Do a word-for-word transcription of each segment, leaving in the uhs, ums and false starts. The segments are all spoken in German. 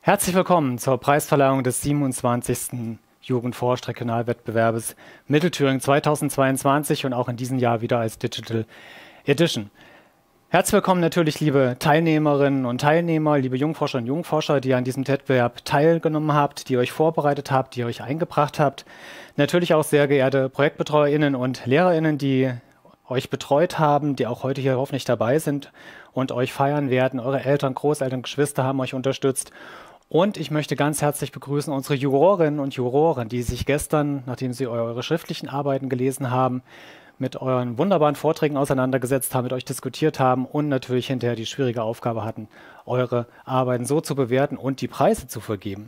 Herzlich willkommen zur Preisverleihung des siebenundzwanzigsten Jugendforsch-Regionalwettbewerbes Mittelthüringen zweitausendzweiundzwanzig und auch in diesem Jahr wieder als Digital Edition. Herzlich willkommen natürlich, liebe Teilnehmerinnen und Teilnehmer, liebe Jungforscher und Jungforscher, die an diesem Wettbewerb teilgenommen habt, die euch vorbereitet habt, die euch eingebracht habt. Natürlich auch sehr geehrte ProjektbetreuerInnen und LehrerInnen, die euch betreut haben, die auch heute hier hoffentlich dabei sind und euch feiern werden. Eure Eltern, Großeltern, Geschwister haben euch unterstützt. Und ich möchte ganz herzlich begrüßen unsere Jurorinnen und Juroren, die sich gestern, nachdem sie eure schriftlichen Arbeiten gelesen haben, mit euren wunderbaren Vorträgen auseinandergesetzt haben, mit euch diskutiert haben und natürlich hinterher die schwierige Aufgabe hatten, eure Arbeiten so zu bewerten und die Preise zu vergeben.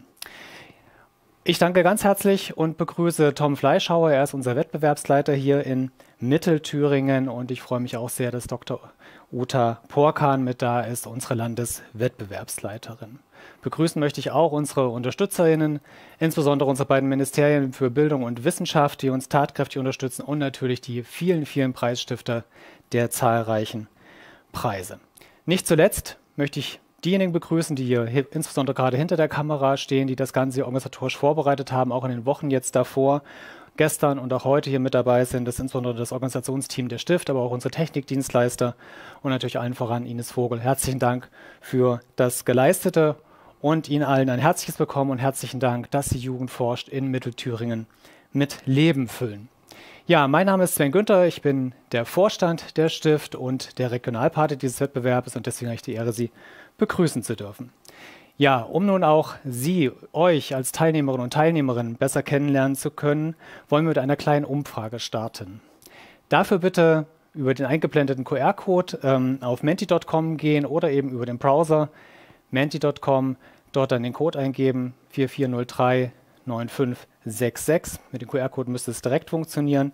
Ich danke ganz herzlich und begrüße Tom Fleischhauer. Er ist unser Wettbewerbsleiter hier in Mittelthüringen und ich freue mich auch sehr, dass Doktor Uta Porkan mit da ist, unsere Landeswettbewerbsleiterin. Begrüßen möchte ich auch unsere UnterstützerInnen, insbesondere unsere beiden Ministerien für Bildung und Wissenschaft, die uns tatkräftig unterstützen und natürlich die vielen, vielen Preisstifter der zahlreichen Preise. Nicht zuletzt möchte ich diejenigen begrüßen, die hier insbesondere gerade hinter der Kamera stehen, die das Ganze organisatorisch vorbereitet haben, auch in den Wochen jetzt davor, gestern und auch heute hier mit dabei sind. Das ist insbesondere das Organisationsteam der Stift, aber auch unsere Technikdienstleister und natürlich allen voran Ines Vogel. Herzlichen Dank für das Geleistete und Ihnen allen ein herzliches Willkommen und herzlichen Dank, dass Sie Jugend forscht in Mittelthüringen mit Leben füllen. Ja, mein Name ist Sven Günther, ich bin der Vorstand der Stift und der Regionalpate dieses Wettbewerbs und deswegen habe ich die Ehre, Sie begrüßen zu dürfen. Ja, um nun auch Sie, euch als Teilnehmerinnen und Teilnehmerinnen besser kennenlernen zu können, wollen wir mit einer kleinen Umfrage starten. Dafür bitte über den eingeblendeten Q R-Code ähm, auf menti punkt com gehen oder eben über den Browser menti punkt com, dort dann den Code eingeben, vier vier null drei neun fünf sechs sechs. Mit dem Q R-Code müsste es direkt funktionieren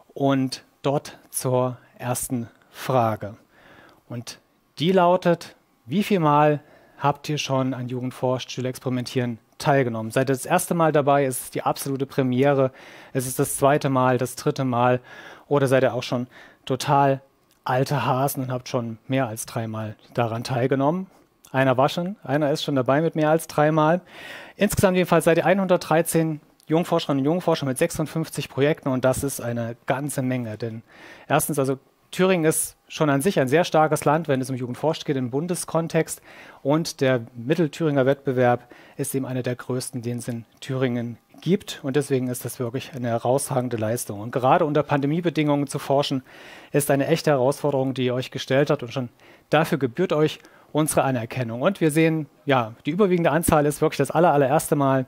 und dort zur ersten Frage. Und die lautet: Wie viel Mal habt ihr schon an Jugend forscht, Schüler experimentieren teilgenommen? Seid ihr das erste Mal dabei? Ist es die absolute Premiere? Ist es das zweite Mal, das dritte Mal? Oder seid ihr auch schon total alte Hasen und habt schon mehr als dreimal daran teilgenommen? Einer war schon, einer ist schon dabei mit mehr als dreimal. Insgesamt jedenfalls seid ihr hundertdreizehn Jungforscherinnen und Jungforscher mit sechsundfünfzig Projekten und das ist eine ganze Menge. Denn erstens, also Thüringen ist schon an sich ein sehr starkes Land, wenn es um Jugend forscht geht im Bundeskontext. Und der Mittelthüringer Wettbewerb ist eben einer der größten, den es in Thüringen gibt. Und deswegen ist das wirklich eine herausragende Leistung. Und gerade unter Pandemiebedingungen zu forschen, ist eine echte Herausforderung, die ihr euch gestellt habt. Und schon dafür gebührt euch unsere Anerkennung. Und wir sehen, ja, die überwiegende Anzahl ist wirklich das aller, allererste Mal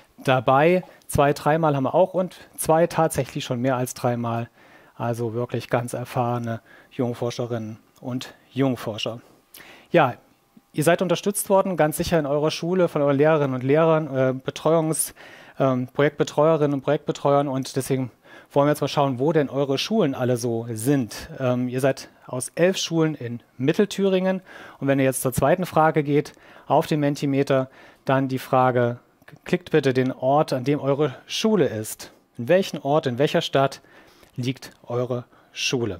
dabei. Zwei, dreimal haben wir auch und zwei tatsächlich schon mehr als dreimal. Also wirklich ganz erfahrene Jungforscherinnen und Jungforscher. Ja, ihr seid unterstützt worden, ganz sicher in eurer Schule von euren Lehrerinnen und Lehrern, äh, Betreuungs-, ähm, Projektbetreuerinnen und Projektbetreuern und deswegen wollen wir jetzt mal schauen, wo denn eure Schulen alle so sind. Ähm, ihr seid aus elf Schulen in Mittelthüringen und wenn ihr jetzt zur zweiten Frage geht, auf den Mentimeter, dann die Frage, klickt bitte den Ort, an dem eure Schule ist. In welchem Ort, in welcher Stadt liegt eure Schule?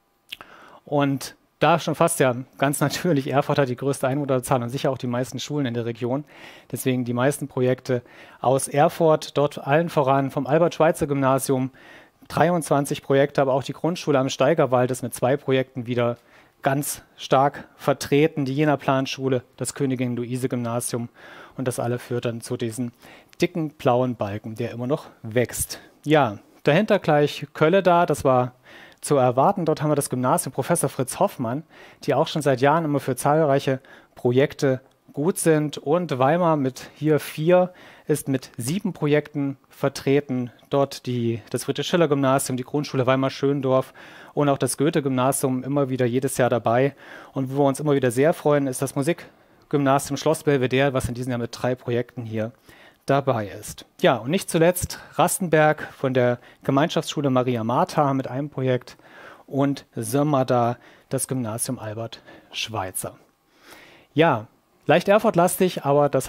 Und da schon fast ja ganz natürlich, Erfurt hat die größte Einwohnerzahl und sicher auch die meisten Schulen in der Region. Deswegen die meisten Projekte aus Erfurt, dort allen voran vom Albert-Schweitzer-Gymnasium, dreiundzwanzig Projekte, aber auch die Grundschule am Steigerwald ist mit zwei Projekten wieder ganz stark vertreten, die Jena Planschule, das Königin-Luise-Gymnasium und das alle führt dann zu diesem dicken blauen Balken, der immer noch wächst. Ja, dahinter gleich Kölle da, das war zu erwarten. Dort haben wir das Gymnasium Professor Fritz Hoffmann, die auch schon seit Jahren immer für zahlreiche Projekte gut sind. Und Weimar mit hier vier ist mit sieben Projekten vertreten. Dort die, das Friedrich-Schiller-Gymnasium, die Grundschule Weimar-Schöndorf und auch das Goethe-Gymnasium immer wieder jedes Jahr dabei. Und wo wir uns immer wieder sehr freuen, ist das Musikgymnasium Schloss Belvedere, was in diesem Jahr mit drei Projekten hier dabei ist. Ja, und nicht zuletzt Rastenberg von der Gemeinschaftsschule Maria Martha mit einem Projekt und Sömmerda, das Gymnasium Albert Schweitzer. Ja, leicht Erfurt-lastig, aber das hat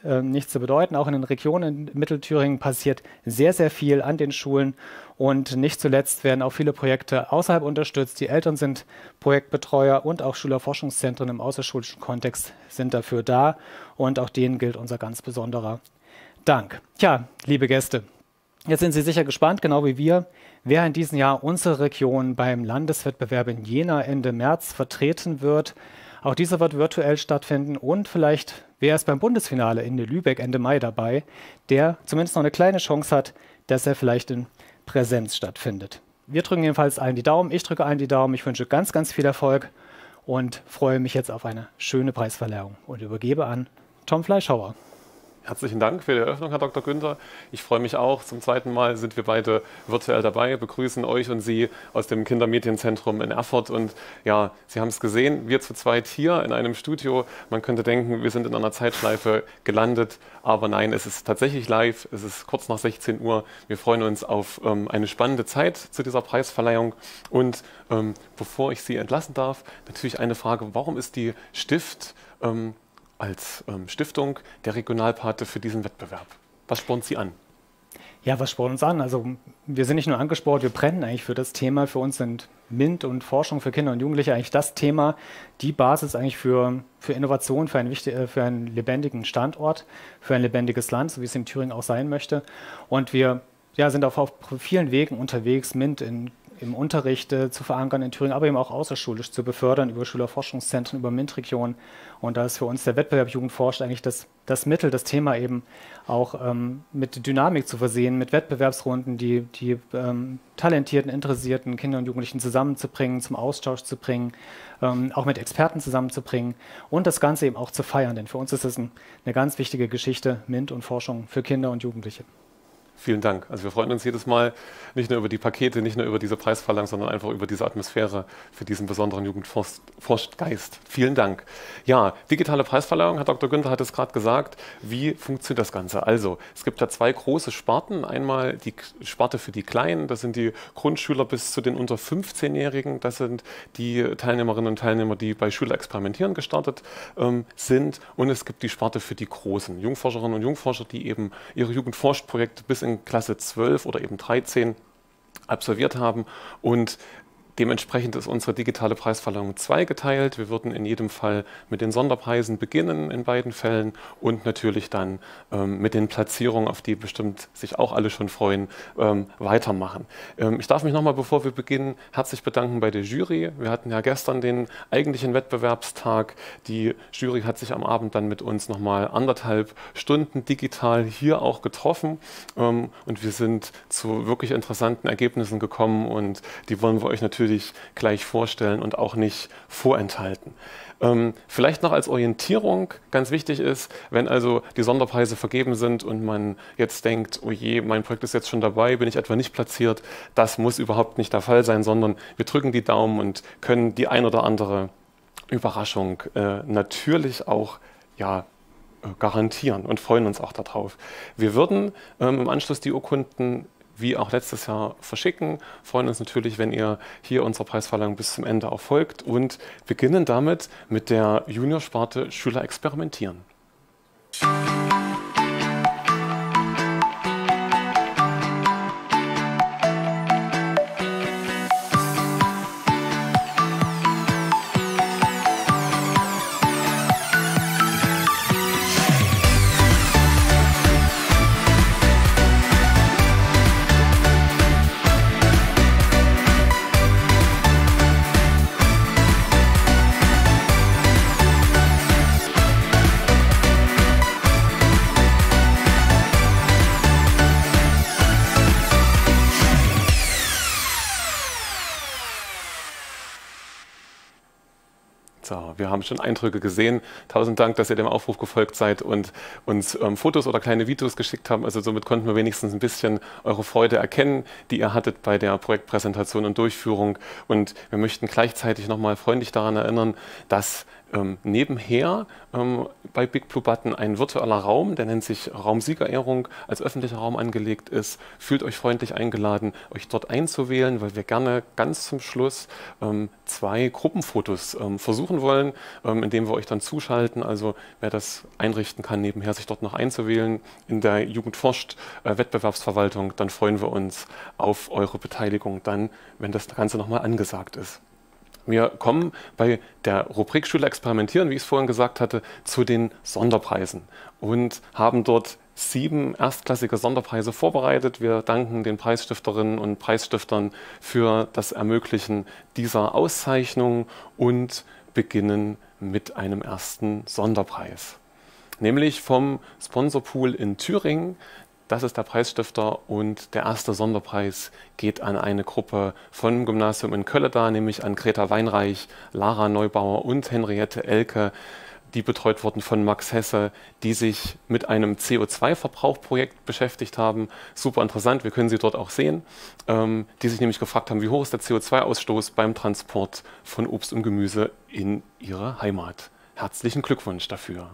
äh, nicht zu bedeuten. Auch in den Regionen in Mittelthüringen passiert sehr, sehr viel an den Schulen. Und nicht zuletzt werden auch viele Projekte außerhalb unterstützt. Die Eltern sind Projektbetreuer und auch Schülerforschungszentren im außerschulischen Kontext sind dafür da. Und auch denen gilt unser ganz besonderer Dank. Tja, liebe Gäste, jetzt sind Sie sicher gespannt, genau wie wir, wer in diesem Jahr unsere Region beim Landeswettbewerb in Jena Ende März vertreten wird. Auch dieser wird virtuell stattfinden und vielleicht, wer ist beim Bundesfinale in Lübeck Ende Mai dabei, der zumindest noch eine kleine Chance hat, dass er vielleicht in Präsenz stattfindet. Wir drücken jedenfalls allen die Daumen, ich drücke allen die Daumen, ich wünsche ganz, ganz viel Erfolg und freue mich jetzt auf eine schöne Preisverleihung und übergebe an Tom Fleischhauer. Herzlichen Dank für die Eröffnung, Herr Doktor Günther. Ich freue mich auch. Zum zweiten Mal sind wir beide virtuell dabei, begrüßen euch und Sie aus dem Kindermedienzentrum in Erfurt. Und ja, Sie haben es gesehen, wir zu zweit hier in einem Studio. Man könnte denken, wir sind in einer Zeitschleife gelandet, aber nein, es ist tatsächlich live. Es ist kurz nach sechzehn Uhr. Wir freuen uns auf ähm, eine spannende Zeit zu dieser Preisverleihung. Und ähm, bevor ich Sie entlassen darf, natürlich eine Frage: Warum ist die Stift ähm, als ähm, Stiftung der Regionalpate für diesen Wettbewerb? Was spornt Sie an? Ja, was spornt uns an? Also wir sind nicht nur angespornt, wir brennen eigentlich für das Thema. Für uns sind MINT und Forschung für Kinder und Jugendliche eigentlich das Thema, die Basis eigentlich für, für Innovation, für einen, wichtig, für einen lebendigen Standort, für ein lebendiges Land, so wie es in Thüringen auch sein möchte. Und wir ja, sind auf, auf vielen Wegen unterwegs, MINT in im Unterricht äh, zu verankern in Thüringen, aber eben auch außerschulisch zu befördern über Schülerforschungszentren, über MINT-Regionen. Und da ist für uns der Wettbewerb Jugend forscht eigentlich das, das Mittel, das Thema eben auch ähm, mit Dynamik zu versehen, mit Wettbewerbsrunden, die, die ähm, talentierten, interessierten Kinder und Jugendlichen zusammenzubringen, zum Austausch zu bringen, ähm, auch mit Experten zusammenzubringen und das Ganze eben auch zu feiern. Denn für uns ist es ein, eine ganz wichtige Geschichte, MINT und Forschung für Kinder und Jugendliche. Vielen Dank. Also wir freuen uns jedes Mal nicht nur über die Pakete, nicht nur über diese Preisverleihung, sondern einfach über diese Atmosphäre für diesen besonderen Jugendforschgeist. Vielen Dank. Ja, digitale Preisverleihung, Herr Doktor Günther hat es gerade gesagt. Wie funktioniert das Ganze? Also, es gibt da zwei große Sparten. Einmal die Sparte für die Kleinen, das sind die Grundschüler bis zu den unter fünfzehnjährigen. Das sind die Teilnehmerinnen und Teilnehmer, die bei Schüler experimentieren gestartet ähm, sind. Und es gibt die Sparte für die Großen, Jungforscherinnen und Jungforscher, die eben ihre Jugendforschprojekte bis in Klasse zwölf oder eben dreizehn absolviert haben und dementsprechend ist unsere digitale Preisverleihung zweigeteilt. Wir würden in jedem Fall mit den Sonderpreisen beginnen in beiden Fällen und natürlich dann ähm, mit den Platzierungen, auf die bestimmt sich auch alle schon freuen, ähm, weitermachen. Ähm, ich darf mich nochmal, bevor wir beginnen, herzlich bedanken bei der Jury. Wir hatten ja gestern den eigentlichen Wettbewerbstag. Die Jury hat sich am Abend dann mit uns nochmal anderthalb Stunden digital hier auch getroffen ähm, und wir sind zu wirklich interessanten Ergebnissen gekommen und die wollen wir euch natürlich gleich vorstellen und auch nicht vorenthalten. Ähm, vielleicht noch als Orientierung ganz wichtig ist, wenn also die Sonderpreise vergeben sind und man jetzt denkt, oh je, mein Projekt ist jetzt schon dabei, bin ich etwa nicht platziert, das muss überhaupt nicht der Fall sein, sondern wir drücken die Daumen und können die ein oder andere Überraschung äh, natürlich auch ja, garantieren und freuen uns auch darauf. Wir würden ähm, im Anschluss die Urkunden wie auch letztes Jahr verschicken. Freuen uns natürlich, wenn ihr hier unserer Preisverleihung bis zum Ende auch folgt und beginnen damit mit der Juniorsparte Schüler experimentieren. So, wir haben schon Eindrücke gesehen. Tausend Dank, dass ihr dem Aufruf gefolgt seid und uns ähm, Fotos oder kleine Videos geschickt haben. Also somit konnten wir wenigstens ein bisschen eure Freude erkennen, die ihr hattet bei der Projektpräsentation und Durchführung. Und wir möchten gleichzeitig nochmal freundlich daran erinnern, dass ähm, nebenher ähm, bei Big Blue Button ein virtueller Raum, der nennt sich Raum Siegerehrung, als öffentlicher Raum angelegt ist. Fühlt euch freundlich eingeladen, euch dort einzuwählen, weil wir gerne ganz zum Schluss ähm, zwei Gruppenfotos ähm, versuchen wollen, ähm, indem wir euch dann zuschalten. Also wer das einrichten kann, nebenher sich dort noch einzuwählen in der Jugend forscht äh, Wettbewerbsverwaltung, dann freuen wir uns auf eure Beteiligung dann, wenn das Ganze nochmal angesagt ist. Wir kommen bei der Rubrik Schüler experimentieren, wie ich es vorhin gesagt hatte, zu den Sonderpreisen und haben dort sieben erstklassige Sonderpreise vorbereitet. Wir danken den Preisstifterinnen und Preisstiftern für das Ermöglichen dieser Auszeichnung und beginnen mit einem ersten Sonderpreis, nämlich vom Sponsorpool in Thüringen. Das ist der Preisstifter und der erste Sonderpreis geht an eine Gruppe vom Gymnasium in Kölleda, nämlich an Greta Weinreich, Lara Neubauer und Henriette Elke, die betreut wurden von Max Hesse, die sich mit einem C O zwei Verbrauchprojekt beschäftigt haben. Super interessant, wir können sie dort auch sehen, ähm, die sich nämlich gefragt haben, wie hoch ist der C O zwei Ausstoß beim Transport von Obst und Gemüse in ihre Heimat. Herzlichen Glückwunsch dafür.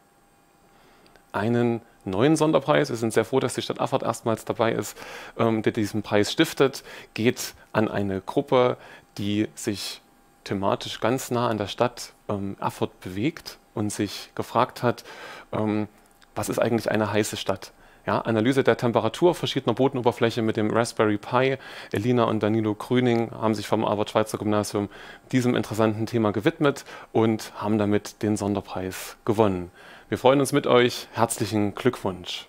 Einen neuen Sonderpreis, wir sind sehr froh, dass die Stadt Erfurt erstmals dabei ist, ähm, der diesen Preis stiftet, geht an eine Gruppe, die sich thematisch ganz nah an der Stadt ähm, Erfurt bewegt und sich gefragt hat, ähm, was ist eigentlich eine heiße Stadt? Ja, Analyse der Temperatur verschiedener Bodenoberfläche mit dem Raspberry Pi. Elina und Danilo Grüning haben sich vom Albert-Schweitzer-Gymnasium diesem interessanten Thema gewidmet und haben damit den Sonderpreis gewonnen. Wir freuen uns mit euch. Herzlichen Glückwunsch.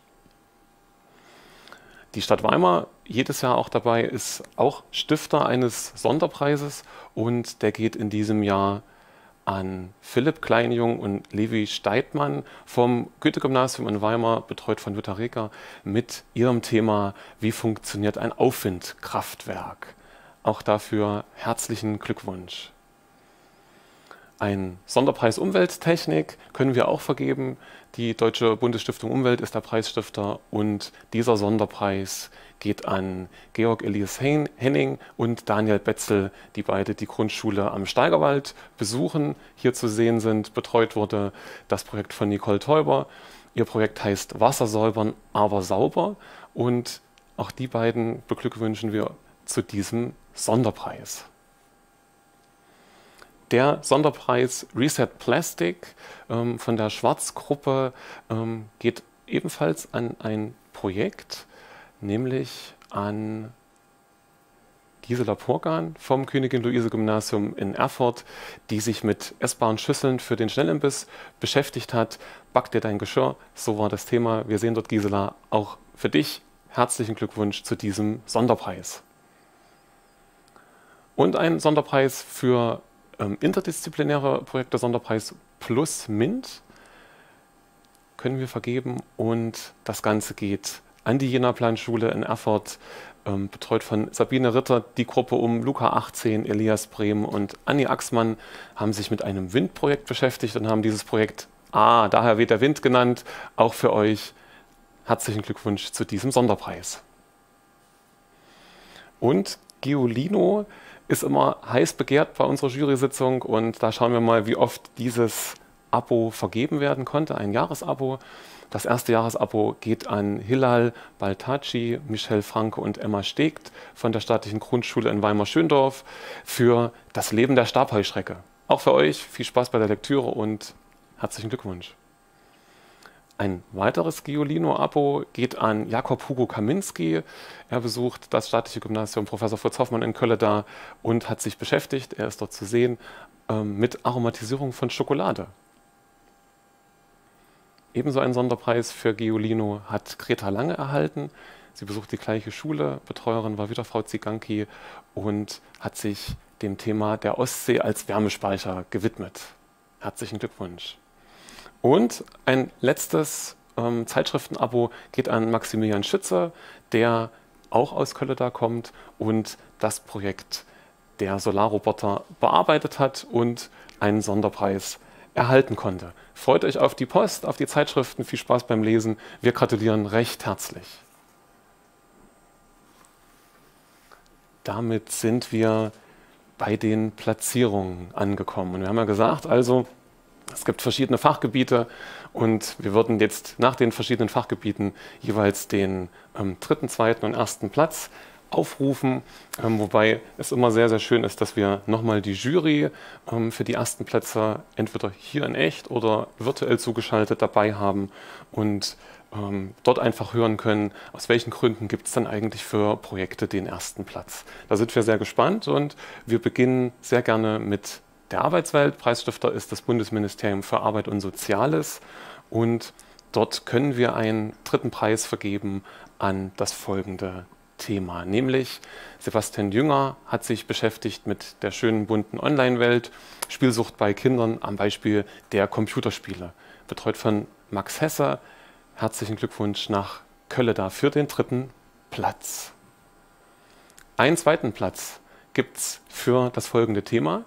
Die Stadt Weimar, jedes Jahr auch dabei, ist auch Stifter eines Sonderpreises und der geht in diesem Jahr an Philipp Kleinjung und Levi Steidmann vom Goethe-Gymnasium in Weimar, betreut von Jutta Reker, mit ihrem Thema Wie funktioniert ein Aufwindkraftwerk? Auch dafür herzlichen Glückwunsch. Ein Sonderpreis Umwelttechnik können wir auch vergeben. Die Deutsche Bundesstiftung Umwelt ist der Preisstifter und dieser Sonderpreis geht an Georg Elias Henning und Daniel Betzel, die beide die Grundschule am Steigerwald besuchen, hier zu sehen sind. Betreut wurde das Projekt von Nicole Teuber. Ihr Projekt heißt Wasser säubern, aber sauber und auch die beiden beglückwünschen wir zu diesem Sonderpreis. Der Sonderpreis Reset Plastic ähm, von der Schwarz-Gruppe ähm, geht ebenfalls an ein Projekt, nämlich an Gisela Porgan vom Königin-Luise-Gymnasium in Erfurt, die sich mit essbaren Schüsseln für den Schnellimbiss beschäftigt hat. Back dir dein Geschirr, so war das Thema. Wir sehen dort, Gisela, auch für dich herzlichen Glückwunsch zu diesem Sonderpreis. Und ein Sonderpreis für ähm, interdisziplinäre Projekte, Sonderpreis Plus Mint, können wir vergeben und das Ganze geht an die Jena-Planschule in Erfurt, ähm, betreut von Sabine Ritter. Die Gruppe um Luca achtzehn, Elias Brehm und Anni Axmann haben sich mit einem Windprojekt beschäftigt und haben dieses Projekt Ah, daher weht der Wind genannt. Auch für euch herzlichen Glückwunsch zu diesem Sonderpreis. Und Geolino ist immer heiß begehrt bei unserer Jury-Sitzung und da schauen wir mal, wie oft dieses Abo vergeben werden konnte, ein Jahresabo. Das erste Jahresabo geht an Hilal Baltaci, Michelle Franke und Emma Stegt von der staatlichen Grundschule in Weimar-Schöndorf für das Leben der Stabheuschrecke. Auch für euch viel Spaß bei der Lektüre und herzlichen Glückwunsch. Ein weiteres Geolino-Abo geht an Jakob Hugo Kaminski. Er besucht das staatliche Gymnasium Professor Fritz Hoffmann in Kölleda und hat sich beschäftigt, er ist dort zu sehen, mit Aromatisierung von Schokolade. Ebenso einen Sonderpreis für Geolino hat Greta Lange erhalten. Sie besucht die gleiche Schule, Betreuerin war wieder Frau Ziganki und hat sich dem Thema der Ostsee als Wärmespeicher gewidmet. Herzlichen Glückwunsch. Und ein letztes ähm, Zeitschriftenabo geht an Maximilian Schütze, der auch aus Kölleda kommt und das Projekt der Solarroboter bearbeitet hat und einen Sonderpreis erhalten konnte. Freut euch auf die Post, auf die Zeitschriften, viel Spaß beim Lesen. Wir gratulieren recht herzlich. Damit sind wir bei den Platzierungen angekommen. Und wir haben ja gesagt, also Es gibt verschiedene Fachgebiete und wir würden jetzt nach den verschiedenen Fachgebieten jeweils den ähm, dritten, zweiten und ersten Platz aufrufen, ähm, wobei es immer sehr, sehr schön ist, dass wir nochmal die Jury ähm, für die ersten Plätze entweder hier in echt oder virtuell zugeschaltet dabei haben und ähm, dort einfach hören können, aus welchen Gründen gibt es dann eigentlich für Projekte den ersten Platz. Da sind wir sehr gespannt und wir beginnen sehr gerne mit der Arbeitswelt. Preisstifter ist das Bundesministerium für Arbeit und Soziales und dort können wir einen dritten Preis vergeben an das folgende Thema, nämlich Sebastian Jünger hat sich beschäftigt mit der schönen bunten Online-Welt, Spielsucht bei Kindern am Beispiel der Computerspiele, betreut von Max Hesse. Herzlichen Glückwunsch nach Kölleda für den dritten Platz. Einen zweiten Platz gibt es für das folgende Thema,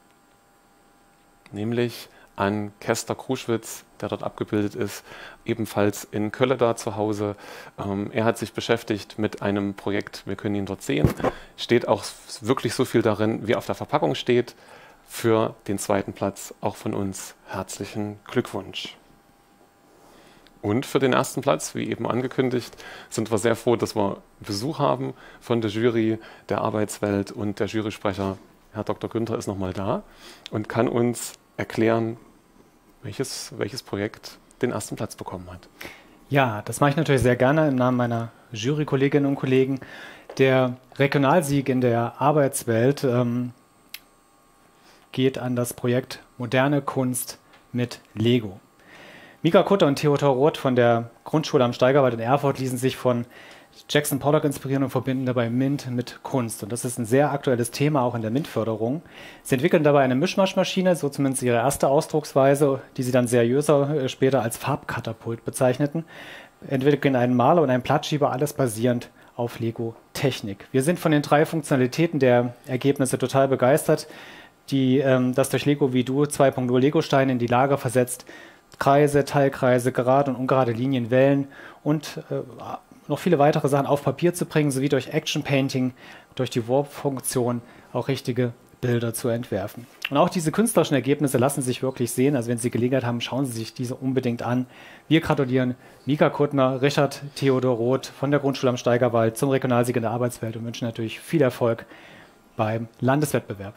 nämlich an Kester Kruschwitz, der dort abgebildet ist, ebenfalls in Kölleda zu Hause. Ähm, er hat sich beschäftigt mit einem Projekt, wir können ihn dort sehen, steht auch wirklich so viel darin, wie auf der Verpackung steht. Für den zweiten Platz auch von uns herzlichen Glückwunsch. Und für den ersten Platz, wie eben angekündigt, sind wir sehr froh, dass wir Besuch haben von der Jury der Arbeitswelt und der Jurysprecher, Herr Doktor Günther, ist nochmal da und kann uns erklären, welches, welches Projekt den ersten Platz bekommen hat. Ja, das mache ich natürlich sehr gerne im Namen meiner Jurykolleginnen und Kollegen. Der Regionalsieg in der Arbeitswelt ähm, geht an das Projekt Moderne Kunst mit Lego. Mika Kutter und Theodor Roth von der Grundschule am Steigerwald in Erfurt ließen sich von Jackson Pollock inspirieren und verbinden dabei MINT mit Kunst. Und das ist ein sehr aktuelles Thema auch in der MINT-Förderung. Sie entwickeln dabei eine Mischmaschmaschine, so zumindest ihre erste Ausdrucksweise, die sie dann seriöser äh, später als Farbkatapult bezeichneten. Entwickeln einen Maler und einen Plattschieber, alles basierend auf Lego-Technik. Wir sind von den drei Funktionalitäten der Ergebnisse total begeistert, die ähm, das durch Lego Vidu zwei Punkt null Lego-Steine in die Lage versetzt, Kreise, Teilkreise, gerade und ungerade Linien, Wellen und äh, noch viele weitere Sachen auf Papier zu bringen, sowie durch Action Painting, durch die Warp-Funktion auch richtige Bilder zu entwerfen. Und auch diese künstlerischen Ergebnisse lassen sich wirklich sehen. Also wenn Sie Gelegenheit haben, schauen Sie sich diese unbedingt an. Wir gratulieren Mika Kuttner, Richard Theodor Roth von der Grundschule am Steigerwald zum Regionalsieg in der Arbeitswelt und wünschen natürlich viel Erfolg beim Landeswettbewerb.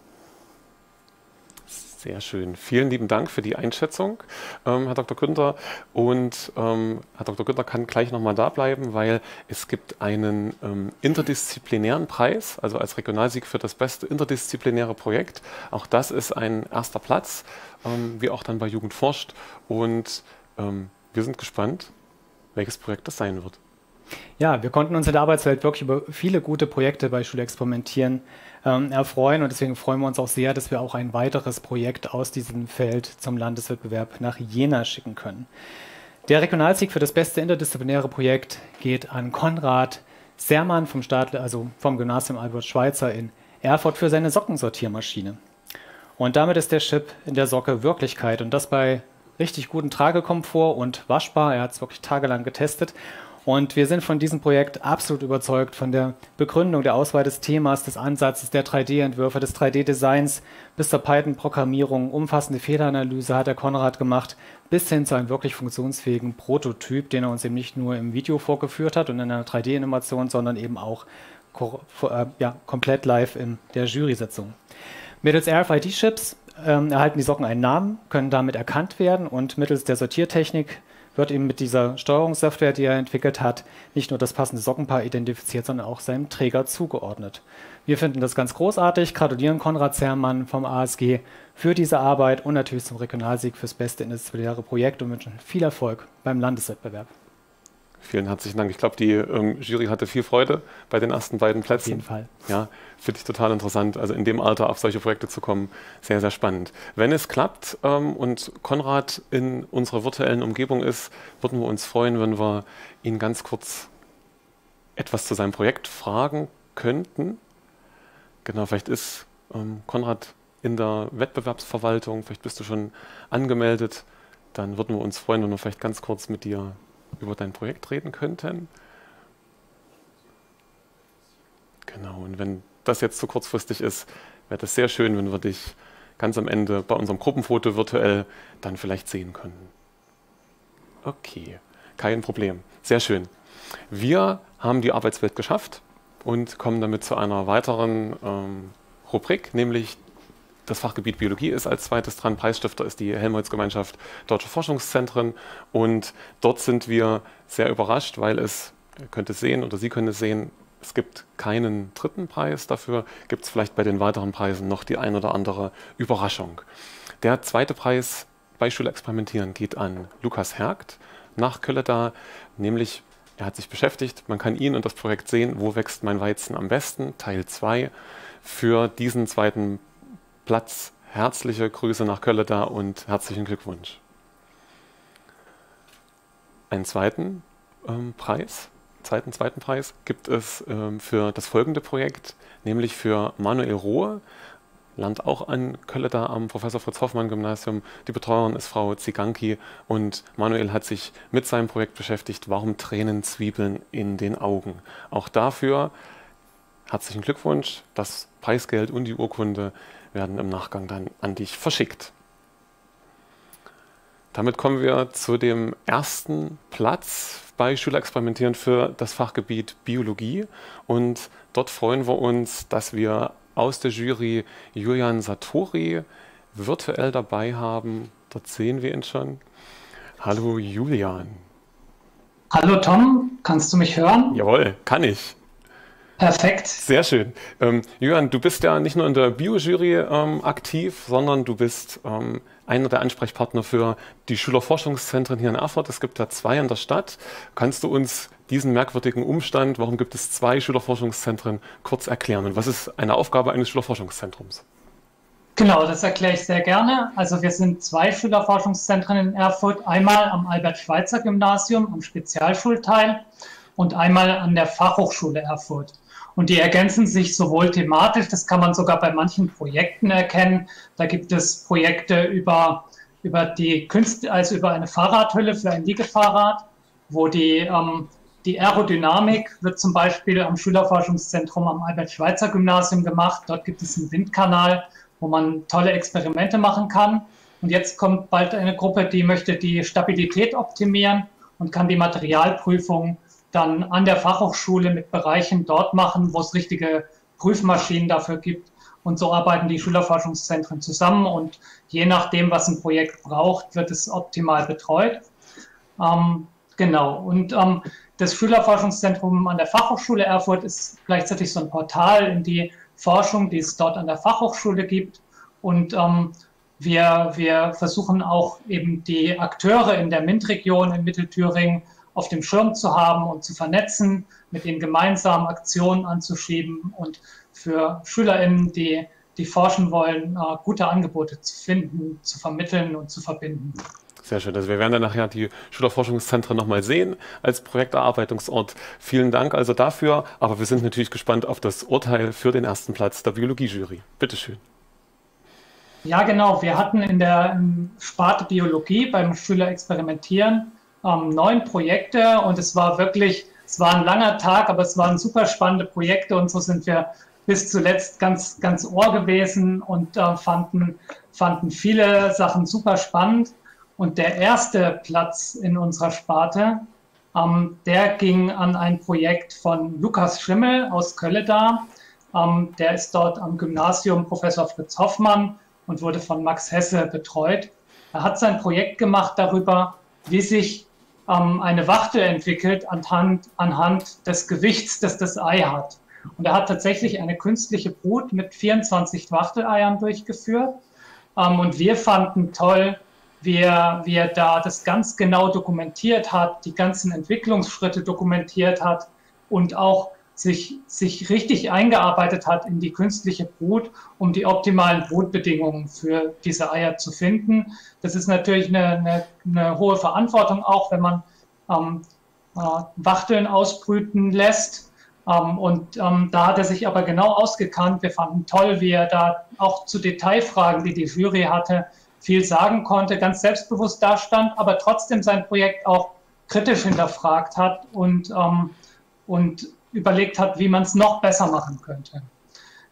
Sehr schön. Vielen lieben Dank für die Einschätzung, ähm, Herr Doktor Günther. Und ähm, Herr Doktor Günther kann gleich nochmal da bleiben, weil es gibt einen ähm, interdisziplinären Preis, also als Regionalsieg für das beste interdisziplinäre Projekt. Auch das ist ein erster Platz, ähm, wie auch dann bei Jugend forscht. Und ähm, wir sind gespannt, welches Projekt das sein wird. Ja, wir konnten uns in der Arbeitswelt wirklich über viele gute Projekte bei Schule Experimentieren ähm, erfreuen und deswegen freuen wir uns auch sehr, dass wir auch ein weiteres Projekt aus diesem Feld zum Landeswettbewerb nach Jena schicken können. Der Regionalsieg für das beste interdisziplinäre Projekt geht an Konrad Sermann vom Staat, also vom Gymnasium Albert Schweitzer in Erfurt für seine Sockensortiermaschine. Und damit ist der Chip in der Socke Wirklichkeit und das bei richtig guten Tragekomfort und waschbar. Er hat es wirklich tagelang getestet. Und wir sind von diesem Projekt absolut überzeugt, von der Begründung, der Auswahl des Themas, des Ansatzes, der drei D-Entwürfe, des drei D-Designs bis zur Python-Programmierung, umfassende Fehleranalyse hat der Konrad gemacht, bis hin zu einem wirklich funktionsfähigen Prototyp, den er uns eben nicht nur im Video vorgeführt hat und in einer drei D-Animation, sondern eben auch äh, ja, komplett live in der Jury-Sitzung. Mittels R F I D-Chips ähm, erhalten die Socken einen Namen, können damit erkannt werden und mittels der Sortiertechnik wird eben mit dieser Steuerungssoftware, die er entwickelt hat, nicht nur das passende Sockenpaar identifiziert, sondern auch seinem Träger zugeordnet. Wir finden das ganz großartig, gratulieren Konrad Zermann vom A S G für diese Arbeit und natürlich zum Regionalsieg fürs beste interdisziplinäre Projekt und wünschen viel Erfolg beim Landeswettbewerb. Vielen herzlichen Dank. Ich glaube, die ähm, Jury hatte viel Freude bei den ersten beiden Plätzen. Auf jeden Fall. Ja, finde ich total interessant. Also in dem Alter auf solche Projekte zu kommen, sehr, sehr spannend. Wenn es klappt ähm, und Konrad in unserer virtuellen Umgebung ist, würden wir uns freuen, wenn wir ihn ganz kurz etwas zu seinem Projekt fragen könnten. Genau, vielleicht ist ähm, Konrad in der Wettbewerbsverwaltung, vielleicht bist du schon angemeldet. Dann würden wir uns freuen, wenn wir vielleicht ganz kurz mit dir über dein Projekt reden könnten. Genau, und wenn das jetzt zu kurzfristig ist, wäre das sehr schön, wenn wir dich ganz am Ende bei unserem Gruppenfoto virtuell dann vielleicht sehen können. Okay, kein Problem. Sehr schön. Wir haben die Arbeitswelt geschafft und kommen damit zu einer weiteren ähm, Rubrik, nämlich das Fachgebiet Biologie ist als zweites dran. Preisstifter ist die Helmholtz-Gemeinschaft Deutscher Forschungszentren und dort sind wir sehr überrascht, weil es, ihr könnt es sehen oder Sie können es sehen, es gibt keinen dritten Preis. Dafür gibt es vielleicht bei den weiteren Preisen noch die ein oder andere Überraschung. Der zweite Preis bei Schulexperimentieren geht an Lukas Hergt nach Kölleda, nämlich er hat sich beschäftigt, man kann ihn und das Projekt sehen, wo wächst mein Weizen am besten, Teil zwei. Für diesen zweiten Platz herzliche Grüße nach Kölleda und herzlichen Glückwunsch. Einen zweiten ähm, Preis, zweiten, zweiten Preis gibt es ähm, für das folgende Projekt, nämlich für Manuel Rohe, lernt auch an Kölleda am Professor Fritz Hoffmann Gymnasium. Die Betreuerin ist Frau Ziganki und Manuel hat sich mit seinem Projekt beschäftigt, warum Tränen Zwiebeln in den Augen. Auch dafür herzlichen Glückwunsch, das Preisgeld und die Urkunde werden im Nachgang dann an dich verschickt. Damit kommen wir zu dem ersten Platz bei Schülerexperimentieren für das Fachgebiet Biologie und dort freuen wir uns, dass wir aus der Jury Julian Sartori virtuell dabei haben. Dort sehen wir ihn schon. Hallo Julian. Hallo Tom, kannst du mich hören? Jawohl, kann ich. Perfekt. Sehr schön. Ähm, Julian, du bist ja nicht nur in der Bio-Jury ähm, aktiv, sondern du bist ähm, einer der Ansprechpartner für die Schülerforschungszentren hier in Erfurt. Es gibt da zwei in der Stadt. Kannst du uns diesen merkwürdigen Umstand, warum gibt es zwei Schülerforschungszentren, kurz erklären? Und was ist eine Aufgabe eines Schülerforschungszentrums? Genau, das erkläre ich sehr gerne. Also wir sind zwei Schülerforschungszentren in Erfurt. Einmal am Albert-Schweitzer-Gymnasium, am Spezialschulteil und einmal an der Fachhochschule Erfurt. Und die ergänzen sich sowohl thematisch, das kann man sogar bei manchen Projekten erkennen. Da gibt es Projekte über, über die Künste, also über eine Fahrradhülle für ein Liegefahrrad, wo die, ähm, die Aerodynamik wird zum Beispiel am Schülerforschungszentrum am Albert-Schweitzer-Gymnasium gemacht. Dort gibt es einen Windkanal, wo man tolle Experimente machen kann. Und jetzt kommt bald eine Gruppe, die möchte die Stabilität optimieren und kann die Materialprüfung dann an der Fachhochschule mit Bereichen dort machen, wo es richtige Prüfmaschinen dafür gibt. Und so arbeiten die Schülerforschungszentren zusammen und je nachdem, was ein Projekt braucht, wird es optimal betreut. Ähm, genau. Und ähm, das Schülerforschungszentrum an der Fachhochschule Erfurt ist gleichzeitig so ein Portal in die Forschung, die es dort an der Fachhochschule gibt. Und ähm, wir, wir versuchen auch eben die Akteure in der MINT-Region in Mittelthüringen auf dem Schirm zu haben und zu vernetzen, mit ihnen gemeinsam Aktionen anzuschieben und für SchülerInnen, die, die forschen wollen, uh, gute Angebote zu finden, zu vermitteln und zu verbinden. Sehr schön. Also wir werden dann nachher die Schülerforschungszentren nochmal sehen als Projekterarbeitungsort. Vielen Dank also dafür, aber wir sind natürlich gespannt auf das Urteil für den ersten Platz der Biologie-Jury. Bitteschön. Ja, genau. Wir hatten in der Sparte Biologie beim Schülerexperimentieren ähm, neun Projekte und es war wirklich, es war ein langer Tag, aber es waren super spannende Projekte und so sind wir bis zuletzt ganz, ganz ohr gewesen und äh, fanden, fanden viele Sachen super spannend. Und der erste Platz in unserer Sparte, ähm, der ging an ein Projekt von Lukas Schimmel aus Kölleda. Ähm, der ist dort am Gymnasium Professor Fritz Hoffmann und wurde von Max Hesse betreut. Er hat sein Projekt gemacht darüber, wie sich ähm, eine Wachtel entwickelt anhand, anhand des Gewichts, das das Ei hat. Und er hat tatsächlich eine künstliche Brut mit vierundzwanzig Wachteleiern durchgeführt. Ähm, und wir fanden toll, wie er, wie er da das ganz genau dokumentiert hat, die ganzen Entwicklungsschritte dokumentiert hat und auch sich, sich richtig eingearbeitet hat in die künstliche Brut, um die optimalen Brutbedingungen für diese Eier zu finden. Das ist natürlich eine, eine, eine hohe Verantwortung, auch wenn man ähm, äh, Wachteln ausbrüten lässt. Ähm, und ähm, da hat er sich aber genau ausgekannt. Wir fanden toll, wie er da auch zu Detailfragen, die die Jury hatte, viel sagen konnte, ganz selbstbewusst dastand, aber trotzdem sein Projekt auch kritisch hinterfragt hat und, ähm, und überlegt hat, wie man es noch besser machen könnte.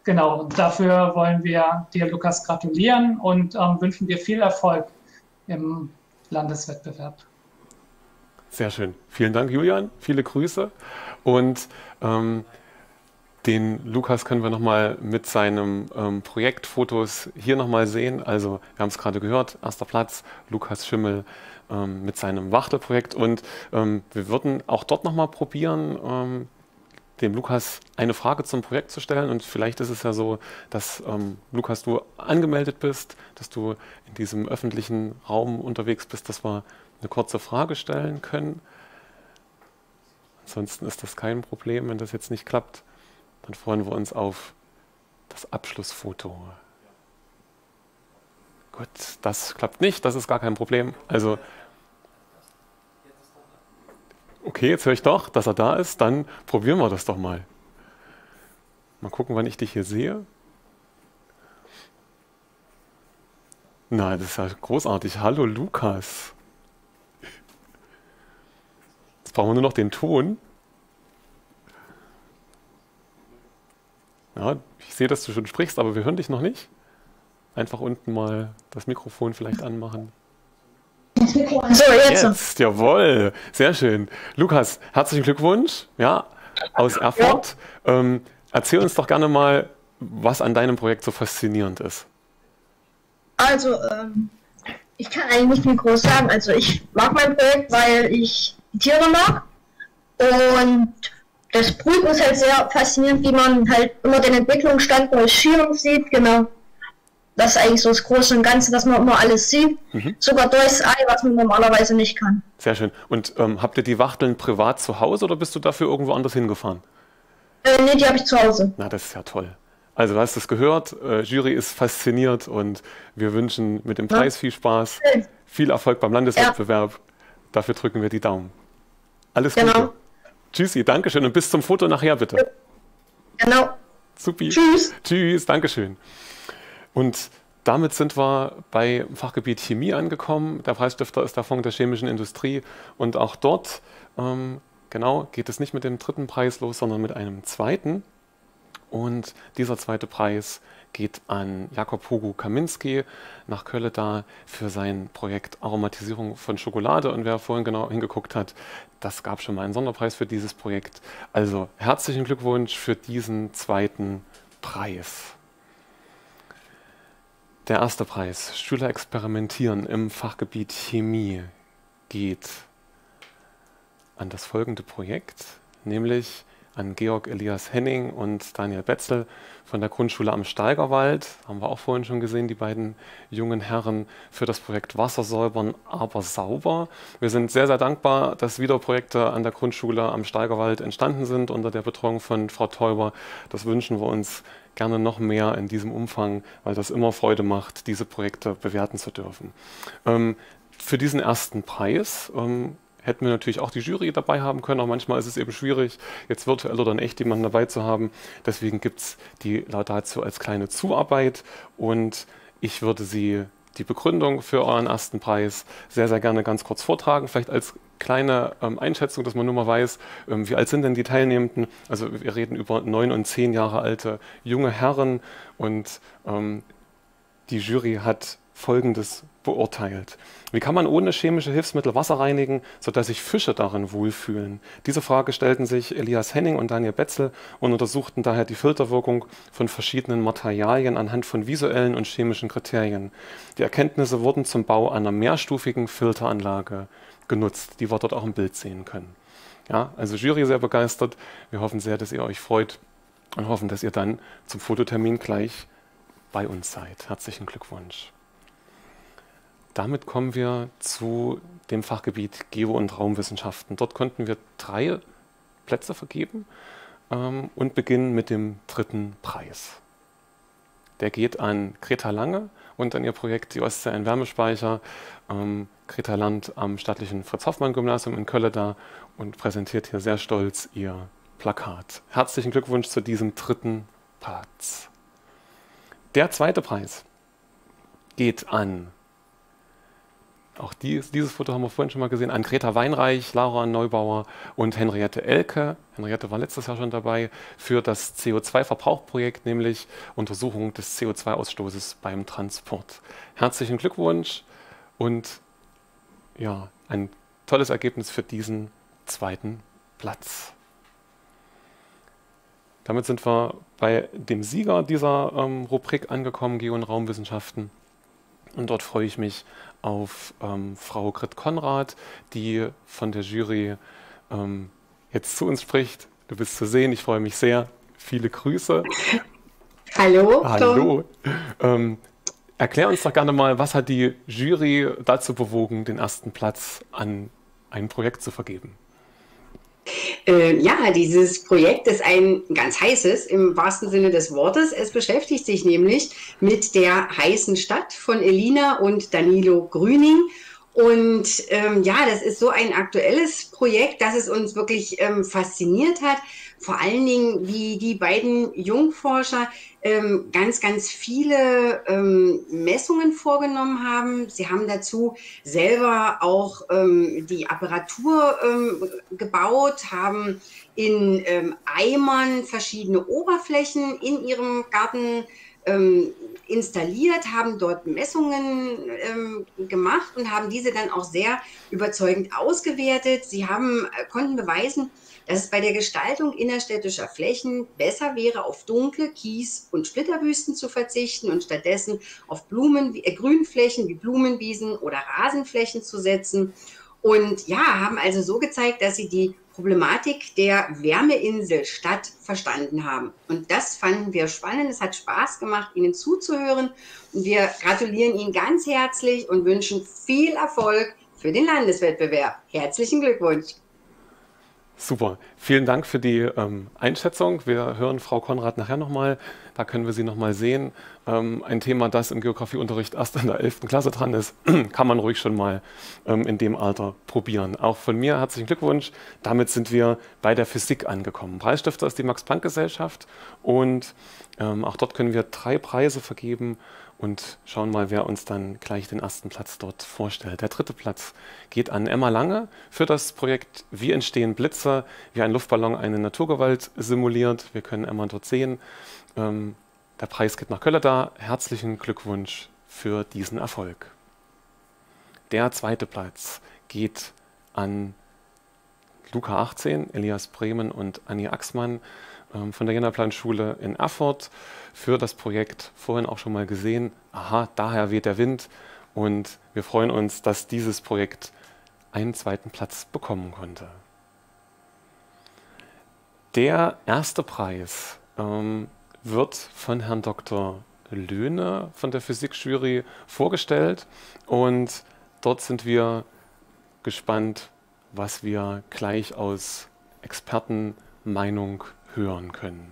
genau, und dafür wollen wir dir, Lukas, gratulieren und ähm, wünschen dir viel Erfolg im Landeswettbewerb. Sehr schön. Vielen Dank, Julian. Viele Grüße. Und ähm, den Lukas können wir nochmal mit seinem ähm, Projektfotos hier nochmal sehen. Also wir haben es gerade gehört, erster Platz, Lukas Schimmel ähm, mit seinem Wachtelprojekt. Und ähm, wir würden auch dort nochmal probieren, ähm, dem Lukas eine Frage zum Projekt zu stellen. Und vielleicht ist es ja so, dass ähm, Lukas, du angemeldet bist, dass du in diesem öffentlichen Raum unterwegs bist, dass wir eine kurze Frage stellen können. Ansonsten ist das kein Problem, wenn das jetzt nicht klappt. Dann freuen wir uns auf das Abschlussfoto. Gut, das klappt nicht, das ist gar kein Problem. Also, okay, jetzt höre ich doch, dass er da ist. Dann probieren wir das doch mal. Mal gucken, wann ich dich hier sehe. Na, das ist ja großartig. Hallo, Lukas. Jetzt brauchen wir nur noch den Ton. Ja, ich sehe, dass du schon sprichst, aber wir hören dich noch nicht. Einfach unten mal das Mikrofon vielleicht anmachen. So, jetzt. Jetzt, jawohl, sehr schön. Lukas, herzlichen Glückwunsch, ja, aus Erfurt. Ja. Ähm, erzähl uns doch gerne mal, was an deinem Projekt so faszinierend ist. Also, ähm, ich kann eigentlich nicht viel groß sagen. Also, ich mag mein Projekt, weil ich Tiere mag und das Brüten ist halt sehr faszinierend, wie man halt immer den Entwicklungsstand bei Schülern sieht, genau. Das ist eigentlich so das Große und Ganze, dass man immer alles sieht, mhm. sogar durchs Ei, was man normalerweise nicht kann. Sehr schön. Und ähm, habt ihr die Wachteln privat zu Hause oder bist du dafür irgendwo anders hingefahren? Äh, nee, die habe ich zu Hause. Na, das ist ja toll. Also du hast es gehört, äh, Jury ist fasziniert und wir wünschen mit dem Preis ja. viel Spaß, Schön. viel Erfolg beim Landeswettbewerb. Ja. Dafür drücken wir die Daumen. Alles Gute. Genau. Tschüssi, Dankeschön und bis zum Foto nachher bitte. Genau. Supi. Tschüss. Tschüss, Dankeschön. Und damit sind wir bei Fachgebiet Chemie angekommen. Der Preisstifter ist der Fonds der chemischen Industrie und auch dort ähm, genau geht es nicht mit dem dritten Preis los, sondern mit einem zweiten. Und dieser zweite Preis geht an Jakob Hugo Kaminski nach Kölleda für sein Projekt Aromatisierung von Schokolade. Und wer vorhin genau hingeguckt hat, das gab schon mal einen Sonderpreis für dieses Projekt. Also herzlichen Glückwunsch für diesen zweiten Preis. Der erste Preis, Schüler experimentieren im Fachgebiet Chemie, geht an das folgende Projekt, nämlich an Georg Elias Henning und Daniel Betzel von der Grundschule am Steigerwald. Haben wir auch vorhin schon gesehen, die beiden jungen Herren für das Projekt Wasser säubern, aber sauber. Wir sind sehr, sehr dankbar, dass wieder Projekte an der Grundschule am Steigerwald entstanden sind unter der Betreuung von Frau Teuber. Das wünschen wir uns gerne noch mehr in diesem Umfang, weil das immer Freude macht, diese Projekte bewerten zu dürfen. Ähm, für diesen ersten Preis ähm, hätten wir natürlich auch die Jury dabei haben können, aber manchmal ist es eben schwierig, jetzt virtuell oder in echt jemanden dabei zu haben. Deswegen gibt es die Laudatio als kleine Zuarbeit und ich würde Sie die Begründung für euren ersten Preis sehr, sehr gerne ganz kurz vortragen. Vielleicht als kleine ähm, Einschätzung, dass man nur mal weiß, ähm, wie alt sind denn die Teilnehmenden. Also wir reden über neun und zehn Jahre alte junge Herren und ähm, die Jury hat Folgendes beurteilt. Wie kann man ohne chemische Hilfsmittel Wasser reinigen, sodass sich Fische darin wohlfühlen? Diese Frage stellten sich Elias Henning und Daniel Betzel und untersuchten daher die Filterwirkung von verschiedenen Materialien anhand von visuellen und chemischen Kriterien. Die Erkenntnisse wurden zum Bau einer mehrstufigen Filteranlage genutzt, die wir dort auch im Bild sehen können. Ja, also Jury sehr begeistert. Wir hoffen sehr, dass ihr euch freut und hoffen, dass ihr dann zum Fototermin gleich bei uns seid. Herzlichen Glückwunsch. Damit kommen wir zu dem Fachgebiet Geo- und Raumwissenschaften. Dort konnten wir drei Plätze vergeben ähm, und beginnen mit dem dritten Preis. Der geht an Greta Lange und an ihr Projekt Die Ostsee ein Wärmespeicher. Ähm, Greta lernt am staatlichen Fritz-Hoffmann-Gymnasium in Kölleda und präsentiert hier sehr stolz ihr Plakat. Herzlichen Glückwunsch zu diesem dritten Platz. Der zweite Preis geht an auch dies, dieses Foto haben wir vorhin schon mal gesehen, an Greta Weinreich, Laura Neubauer und Henriette Elke. Henriette war letztes Jahr schon dabei für das C O zwei Verbrauchprojekt, nämlich Untersuchung des C O zwei Ausstoßes beim Transport. Herzlichen Glückwunsch und ja, ein tolles Ergebnis für diesen zweiten Platz. Damit sind wir bei dem Sieger dieser ähm, Rubrik angekommen, Geo- und Raumwissenschaften. Und dort freue ich mich auf ähm, Frau Grit-Konrad, die von der Jury ähm, jetzt zu uns spricht. Du bist zu sehen, ich freue mich sehr. Viele Grüße. Hallo. Hallo. Ähm, erklär uns doch gerne mal, was hat die Jury dazu bewogen, den ersten Platz an ein Projekt zu vergeben? Äh, ja, dieses Projekt ist ein ganz heißes im wahrsten Sinne des Wortes. Es beschäftigt sich nämlich mit der heißen Stadt von Elina und Danilo Grüning. Und ähm, ja, das ist so ein aktuelles Projekt, dass es uns wirklich ähm, fasziniert hat. Vor allen Dingen, wie die beiden Jungforscher ähm, ganz, ganz viele ähm, Messungen vorgenommen haben. Sie haben dazu selber auch ähm, die Apparatur ähm, gebaut, haben in ähm, Eimern verschiedene Oberflächen in ihrem Garten ähm, installiert, haben dort Messungen ähm, gemacht und haben diese dann auch sehr überzeugend ausgewertet. Sie haben, äh, konnten beweisen, dass es bei der Gestaltung innerstädtischer Flächen besser wäre, auf dunkle Kies- und Splitterwüsten zu verzichten und stattdessen auf Blumen, äh, Grünflächen wie Blumenwiesen oder Rasenflächen zu setzen. Und ja, haben also so gezeigt, dass sie die Problematik der Wärmeinsel Stadt verstanden haben. Und das fanden wir spannend. Es hat Spaß gemacht, Ihnen zuzuhören. Und wir gratulieren Ihnen ganz herzlich und wünschen viel Erfolg für den Landeswettbewerb. Herzlichen Glückwunsch. Super, vielen Dank für die ähm, Einschätzung. Wir hören Frau Konrad nachher nochmal, da können wir sie nochmal sehen. Ähm, ein Thema, das im Geografieunterricht erst in der elften Klasse dran ist, kann man ruhig schon mal ähm, in dem Alter probieren. Auch von mir herzlichen Glückwunsch. Damit sind wir bei der Physik angekommen. Preisstifter ist die Max-Planck-Gesellschaft und ähm, auch dort können wir drei Preise vergeben und schauen mal, wer uns dann gleich den ersten Platz dort vorstellt. Der dritte Platz geht an Emma Lange für das Projekt Wie entstehen Blitze, wie ein Luftballon eine Naturgewalt simuliert. Wir können Emma dort sehen. Ähm, der Preis geht nach Kölleda. Herzlichen Glückwunsch für diesen Erfolg. Der zweite Platz geht an Luca achtzehn, Elias Bremen und Annie Axmann von der Jena-Plan-Schule in Erfurt für das Projekt, vorhin auch schon mal gesehen, aha, daher weht der Wind und wir freuen uns, dass dieses Projekt einen zweiten Platz bekommen konnte. Der erste Preis ähm, wird von Herrn Doktor Löhne von der Physikjury vorgestellt und dort sind wir gespannt, was wir gleich aus Expertenmeinung hören können.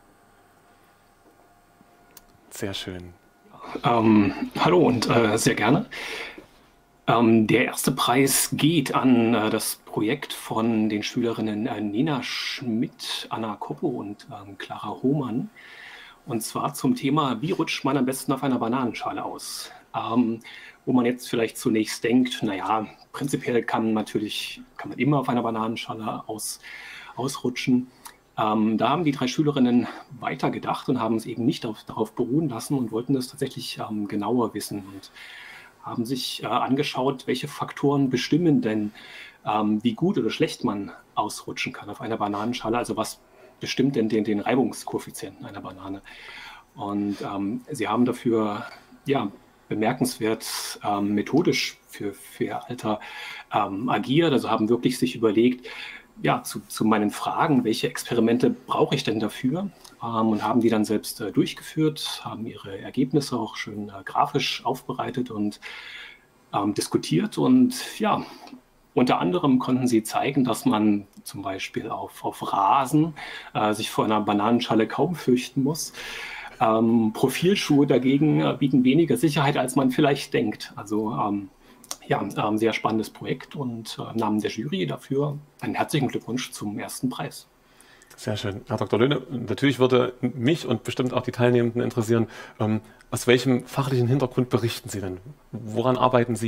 Sehr schön. Ähm, hallo und äh, sehr gerne. Ähm, der erste Preis geht an äh, das Projekt von den Schülerinnen äh, Nena Schmidt, Anna Koppo und ähm, Clara Hohmann. Und zwar zum Thema, wie rutscht man am besten auf einer Bananenschale aus? Ähm, wo man jetzt vielleicht zunächst denkt, naja, prinzipiell kann man natürlich kann man immer auf einer Bananenschale aus, ausrutschen. Ähm, da haben die drei Schülerinnen weitergedacht und haben es eben nicht auf, darauf beruhen lassen und wollten das tatsächlich ähm, genauer wissen und haben sich äh, angeschaut, welche Faktoren bestimmen denn, ähm, wie gut oder schlecht man ausrutschen kann auf einer Bananenschale. Also was bestimmt denn den, den Reibungskoeffizienten einer Banane? Und ähm, sie haben dafür ja, bemerkenswert ähm, methodisch für, für ihr Alter ähm, agiert, also haben wirklich sich überlegt, ja, zu, zu meinen Fragen, welche Experimente brauche ich denn dafür? Ähm, und haben die dann selbst äh, durchgeführt, haben ihre Ergebnisse auch schön äh, grafisch aufbereitet und ähm, diskutiert. Und ja, unter anderem konnten sie zeigen, dass man zum Beispiel auf, auf Rasen äh, sich vor einer Bananenschale kaum fürchten muss. Ähm, Profilschuhe dagegen äh, bieten weniger Sicherheit, als man vielleicht denkt. Also ähm, Ja, ein sehr spannendes Projekt und äh, im Namen der Jury dafür einen herzlichen Glückwunsch zum ersten Preis. Sehr schön. Herr Doktor Löhne, natürlich würde mich und bestimmt auch die Teilnehmenden interessieren, ähm, aus welchem fachlichen Hintergrund berichten Sie denn? Woran arbeiten Sie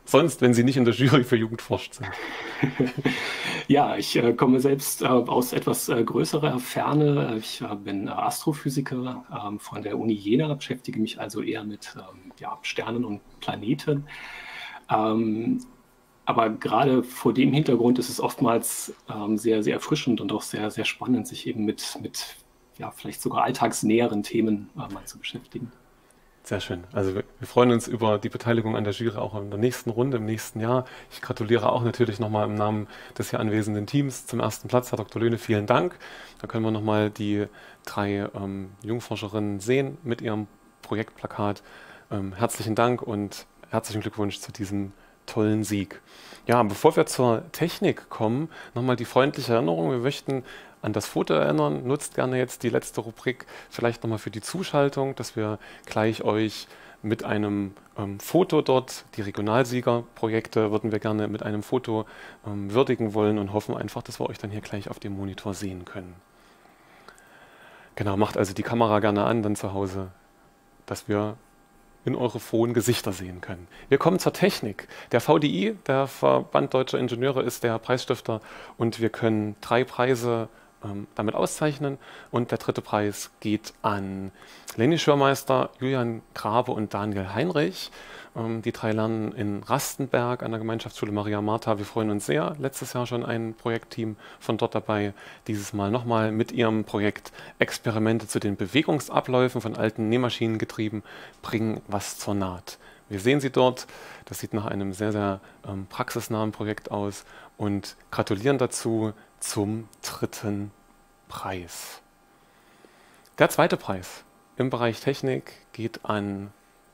sonst, wenn Sie nicht in der Jury für Jugend forscht sind? Ja, ich äh, komme selbst äh, aus etwas äh, größerer Ferne. Ich äh, bin äh, Astrophysiker ähm, von der Uni Jena, beschäftige mich also eher mit ähm, ja, Sternen und Planeten. Ähm, aber gerade vor dem Hintergrund ist es oftmals ähm, sehr, sehr erfrischend und auch sehr, sehr spannend, sich eben mit, mit ja, vielleicht sogar alltagsnäheren Themen äh, mal zu beschäftigen. Sehr schön. Also wir, wir freuen uns über die Beteiligung an der Jury auch in der nächsten Runde, im nächsten Jahr. Ich gratuliere auch natürlich nochmal im Namen des hier anwesenden Teams zum ersten Platz. Herr Doktor Löhne, vielen Dank. Da können wir nochmal die drei ähm, Jungforscherinnen sehen mit ihrem Projektplakat. Ähm, herzlichen Dank und herzlichen Glückwunsch zu diesem tollen Sieg. Ja, bevor wir zur Technik kommen, nochmal die freundliche Erinnerung. Wir möchten an das Foto erinnern. Nutzt gerne jetzt die letzte Rubrik vielleicht nochmal für die Zuschaltung, dass wir gleich euch mit einem ähm, Foto dort, die Regionalsiegerprojekte würden wir gerne mit einem Foto ähm, würdigen wollen und hoffen einfach, dass wir euch dann hier gleich auf dem Monitor sehen können. Genau, macht also die Kamera gerne an, dann zu Hause, dass wir in eure frohen Gesichter sehen können. Wir kommen zur Technik. Der V D I, der Verband Deutscher Ingenieure, ist der Preisstifter und wir können drei Preise ähm, damit auszeichnen. Und der dritte Preis geht an Leni Schürmeister, Julian Grabe und Daniel Heinrich. Ähm, die drei lernen in Rastenberg an der Gemeinschaftsschule Maria Martha. Wir freuen uns sehr. Letztes Jahr schon ein Projektteam von dort dabei. Dieses Mal nochmal mit ihrem Projekt Experimente zu den Bewegungsabläufen von alten Nähmaschinengetrieben bringen was zur Naht. Wir sehen sie dort. Das sieht nach einem sehr, sehr ähm, praxisnahen Projekt aus und gratulieren dazu zum dritten Preis. Der zweite Preis im Bereich Technik geht an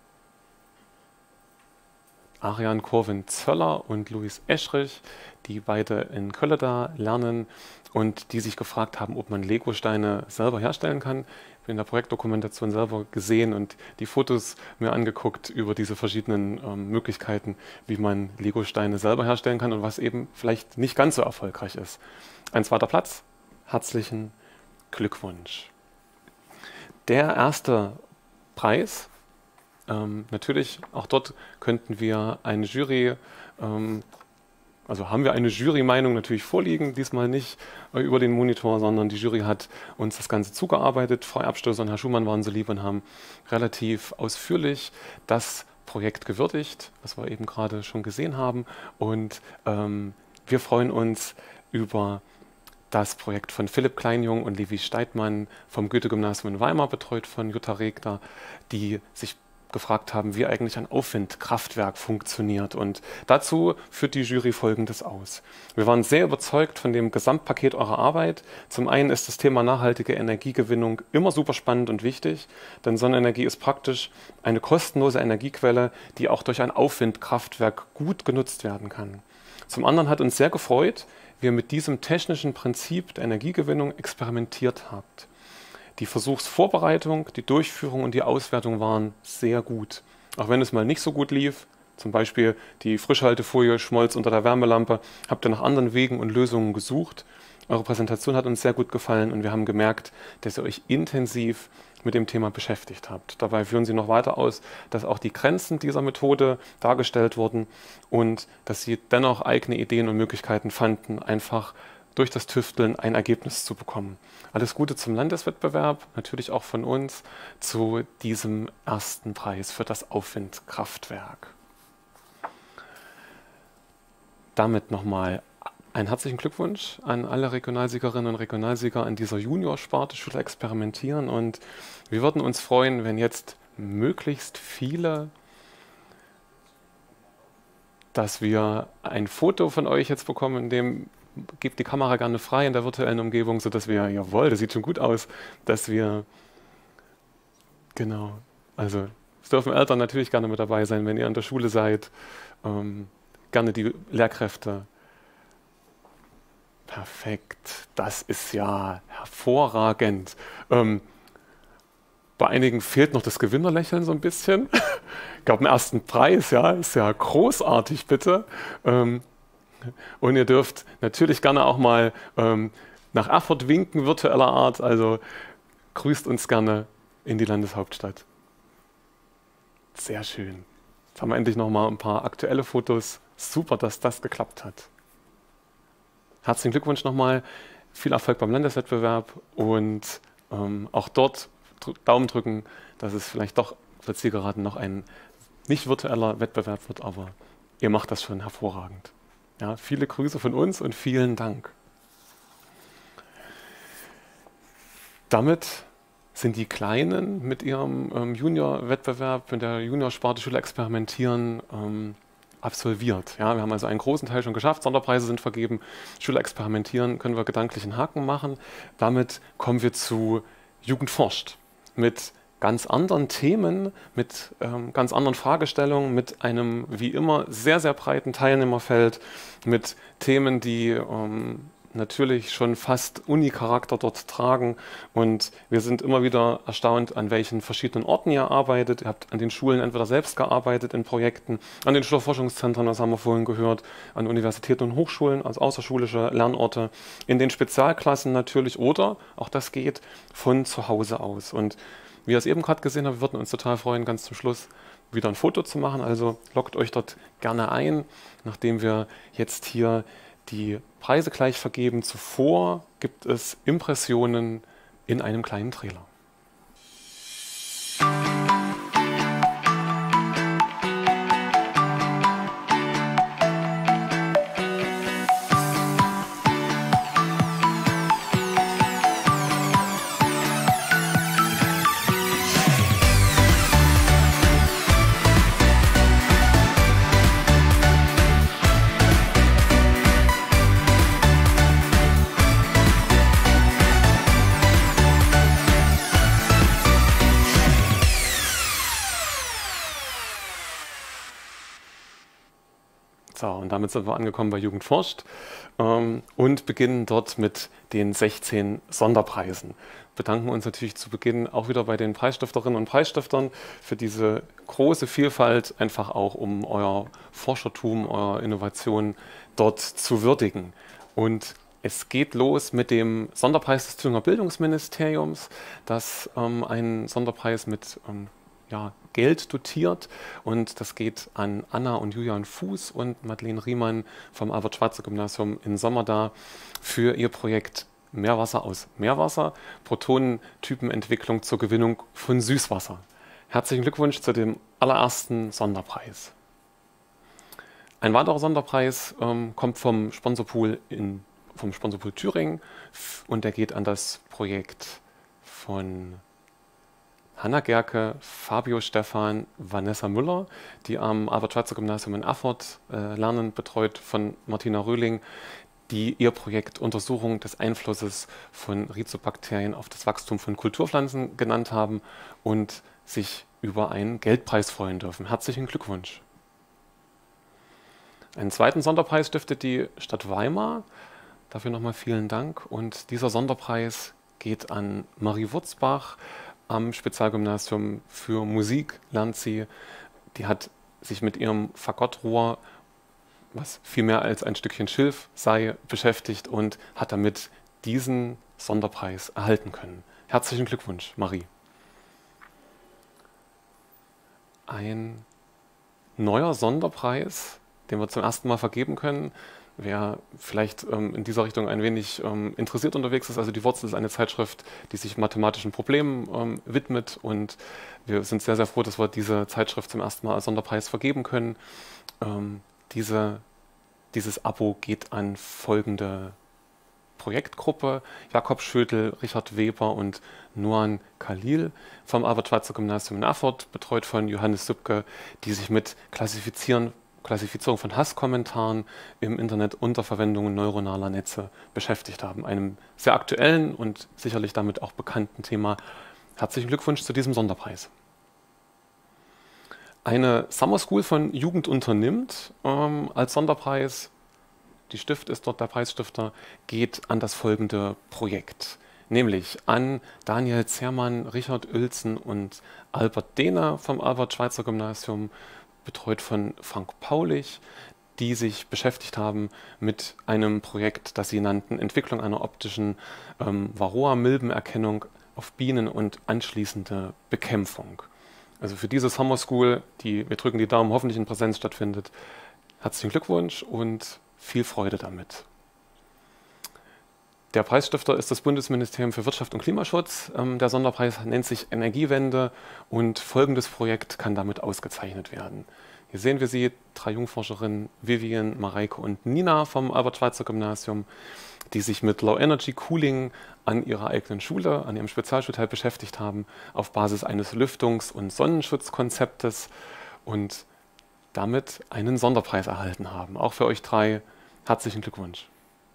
Arian Corwin-Zöller und Luis Eschrich, die beide in Kölleda lernen und die sich gefragt haben, ob man Lego-Steine selber herstellen kann. Ich habe in der Projektdokumentation selber gesehen und die Fotos mir angeguckt über diese verschiedenen ähm, Möglichkeiten, wie man Lego-Steine selber herstellen kann und was eben vielleicht nicht ganz so erfolgreich ist. Ein zweiter Platz. Herzlichen Glückwunsch. Der erste Preis. Ähm, natürlich, auch dort könnten wir eine Jury, ähm, also haben wir eine Jury-Meinung natürlich vorliegen, diesmal nicht äh, über den Monitor, sondern die Jury hat uns das Ganze zugearbeitet. Frau Erbstößer und Herr Schumann waren so lieb und haben relativ ausführlich das Projekt gewürdigt, was wir eben gerade schon gesehen haben. Und ähm, wir freuen uns über das Projekt von Philipp Kleinjung und Levi Steidmann vom Goethe-Gymnasium in Weimar, betreut von Jutta Regner, die sich gefragt haben, wie eigentlich ein Aufwindkraftwerk funktioniert. Und dazu führt die Jury Folgendes aus. Wir waren sehr überzeugt von dem Gesamtpaket eurer Arbeit. Zum einen ist das Thema nachhaltige Energiegewinnung immer super spannend und wichtig, denn Sonnenenergie ist praktisch eine kostenlose Energiequelle, die auch durch ein Aufwindkraftwerk gut genutzt werden kann. Zum anderen hat uns sehr gefreut, wie ihr mit diesem technischen Prinzip der Energiegewinnung experimentiert habt. Die Versuchsvorbereitung, die Durchführung und die Auswertung waren sehr gut. Auch wenn es mal nicht so gut lief, zum Beispiel die Frischhaltefolie schmolz unter der Wärmelampe, habt ihr nach anderen Wegen und Lösungen gesucht. Eure Präsentation hat uns sehr gut gefallen und wir haben gemerkt, dass ihr euch intensiv mit dem Thema beschäftigt habt. Dabei führen Sie noch weiter aus, dass auch die Grenzen dieser Methode dargestellt wurden und dass Sie dennoch eigene Ideen und Möglichkeiten fanden, einfach durch das Tüfteln ein Ergebnis zu bekommen. Alles Gute zum Landeswettbewerb, natürlich auch von uns, zu diesem ersten Preis für das Aufwindkraftwerk. Damit nochmal einen herzlichen Glückwunsch an alle Regionalsiegerinnen und Regionalsieger in dieser Juniorsparte Schüler experimentieren und wir würden uns freuen, wenn jetzt möglichst viele, dass wir ein Foto von euch jetzt bekommen, in dem gebt die Kamera gerne frei in der virtuellen Umgebung, sodass wir, jawohl, das sieht schon gut aus, dass wir, genau, also es dürfen Eltern natürlich gerne mit dabei sein, wenn ihr an der Schule seid, ähm, gerne die Lehrkräfte. Perfekt, das ist ja hervorragend. Ähm, bei einigen fehlt noch das Gewinnerlächeln so ein bisschen. Ich glaube, den ersten Preis, ja, ist ja großartig, bitte. Ähm, Und ihr dürft natürlich gerne auch mal ähm, nach Erfurt winken, virtueller Art. Also grüßt uns gerne in die Landeshauptstadt. Sehr schön. Jetzt haben wir endlich noch mal ein paar aktuelle Fotos. Super, dass das geklappt hat. Herzlichen Glückwunsch nochmal. Viel Erfolg beim Landeswettbewerb und ähm, auch dort dr- Daumen drücken, dass es vielleicht doch auf der Zielgeraden noch ein nicht virtueller Wettbewerb wird, aber ihr macht das schon hervorragend. Ja, viele Grüße von uns und vielen Dank. Damit sind die Kleinen mit ihrem ähm, Junior-Wettbewerb, mit der Juniorsparte Schüler experimentieren, ähm, absolviert. Ja, wir haben also einen großen Teil schon geschafft, Sonderpreise sind vergeben, Schüler experimentieren, können wir gedanklichen Haken machen. Damit kommen wir zu Jugend forscht mit ganz anderen Themen, mit ähm, ganz anderen Fragestellungen, mit einem wie immer sehr, sehr breiten Teilnehmerfeld, mit Themen, die ähm, natürlich schon fast Uni-Charakter dort tragen und wir sind immer wieder erstaunt, an welchen verschiedenen Orten ihr arbeitet. Ihr habt an den Schulen entweder selbst gearbeitet in Projekten, an den Schülerforschungszentren, das haben wir vorhin gehört, an Universitäten und Hochschulen, als außerschulische Lernorte, in den Spezialklassen natürlich oder, auch das geht, von zu Hause aus. Und wie ihr es eben gerade gesehen habt, wir würden uns total freuen, ganz zum Schluss wieder ein Foto zu machen, also loggt euch dort gerne ein, nachdem wir jetzt hier die Preise gleich vergeben. Zuvor gibt es Impressionen in einem kleinen Trailer. So, und damit sind wir angekommen bei Jugend forscht ähm, und beginnen dort mit den sechzehn Sonderpreisen. Bedanken uns natürlich zu Beginn auch wieder bei den Preisstifterinnen und Preisstiftern für diese große Vielfalt, einfach auch um euer Forschertum, eure Innovation dort zu würdigen. Und es geht los mit dem Sonderpreis des Thüringer Bildungsministeriums, das ähm, einen Sonderpreis mit ähm, ja, Geld dotiert und das geht an Anna und Julian Fuß und Madeleine Riemann vom Albert-Schweitzer-Gymnasium in Sommerda für ihr Projekt Meerwasser aus Meerwasser, Protonentypenentwicklung zur Gewinnung von Süßwasser. Herzlichen Glückwunsch zu dem allerersten Sonderpreis. Ein weiterer Sonderpreis ähm, kommt vom Sponsorpool, in, vom Sponsorpool Thüringen und der geht an das Projekt von Hanna Gerke, Fabio Stephan, Vanessa Müller, die am Albert-Schweitzer-Gymnasium in Erfurt äh, lernen, betreut von Martina Röhling, die ihr Projekt Untersuchung des Einflusses von Rhizobakterien auf das Wachstum von Kulturpflanzen genannt haben und sich über einen Geldpreis freuen dürfen. Herzlichen Glückwunsch. Einen zweiten Sonderpreis stiftet die Stadt Weimar. Dafür nochmal vielen Dank. Und dieser Sonderpreis geht an Marie Wurzbach, am Spezialgymnasium für Musik lernt sie. Die hat sich mit ihrem Fagottrohr, was viel mehr als ein Stückchen Schilf sei, beschäftigt und hat damit diesen Sonderpreis erhalten können. Herzlichen Glückwunsch, Marie. Ein neuer Sonderpreis, den wir zum ersten Mal vergeben können. Wer vielleicht ähm, in dieser Richtung ein wenig ähm, interessiert unterwegs ist, also die Wurzel ist eine Zeitschrift, die sich mathematischen Problemen ähm, widmet und wir sind sehr, sehr froh, dass wir diese Zeitschrift zum ersten Mal als Sonderpreis vergeben können. Ähm, diese, dieses Abo geht an folgende Projektgruppe: Jakob Schödel, Richard Weber und Nuan Khalil vom Albert-Schweitzer-Gymnasium in Erfurt, betreut von Johannes Sübke, die sich mit Klassifizieren Klassifizierung von Hasskommentaren im Internet unter Verwendung neuronaler Netze beschäftigt haben. Einem sehr aktuellen und sicherlich damit auch bekannten Thema. Herzlichen Glückwunsch zu diesem Sonderpreis. Eine Summer School von Jugend unternimmt ähm, als Sonderpreis, die Stift ist dort der Preisstifter, geht an das folgende Projekt. Nämlich an Daniel Zermann, Richard Uelzen und Albert Dehner vom Albert-Schweitzer-Gymnasium, betreut von Frank Paulich, die sich beschäftigt haben mit einem Projekt, das sie nannten Entwicklung einer optischen ähm, Varroa-Milbenerkennung auf Bienen und anschließende Bekämpfung. Also für diese Summer School, die, wir drücken die Daumen, hoffentlich in Präsenz stattfindet, herzlichen Glückwunsch und viel Freude damit. Der Preisstifter ist das Bundesministerium für Wirtschaft und Klimaschutz. Ähm, der Sonderpreis nennt sich Energiewende und folgendes Projekt kann damit ausgezeichnet werden. Hier sehen wir sie, drei Jungforscherinnen, Vivian, Mareike und Nina vom Albert-Schweitzer-Gymnasium, die sich mit Low Energy Cooling an ihrer eigenen Schule, an ihrem Spezialschulteil beschäftigt haben, auf Basis eines Lüftungs- und Sonnenschutzkonzeptes und damit einen Sonderpreis erhalten haben. Auch für euch drei herzlichen Glückwunsch.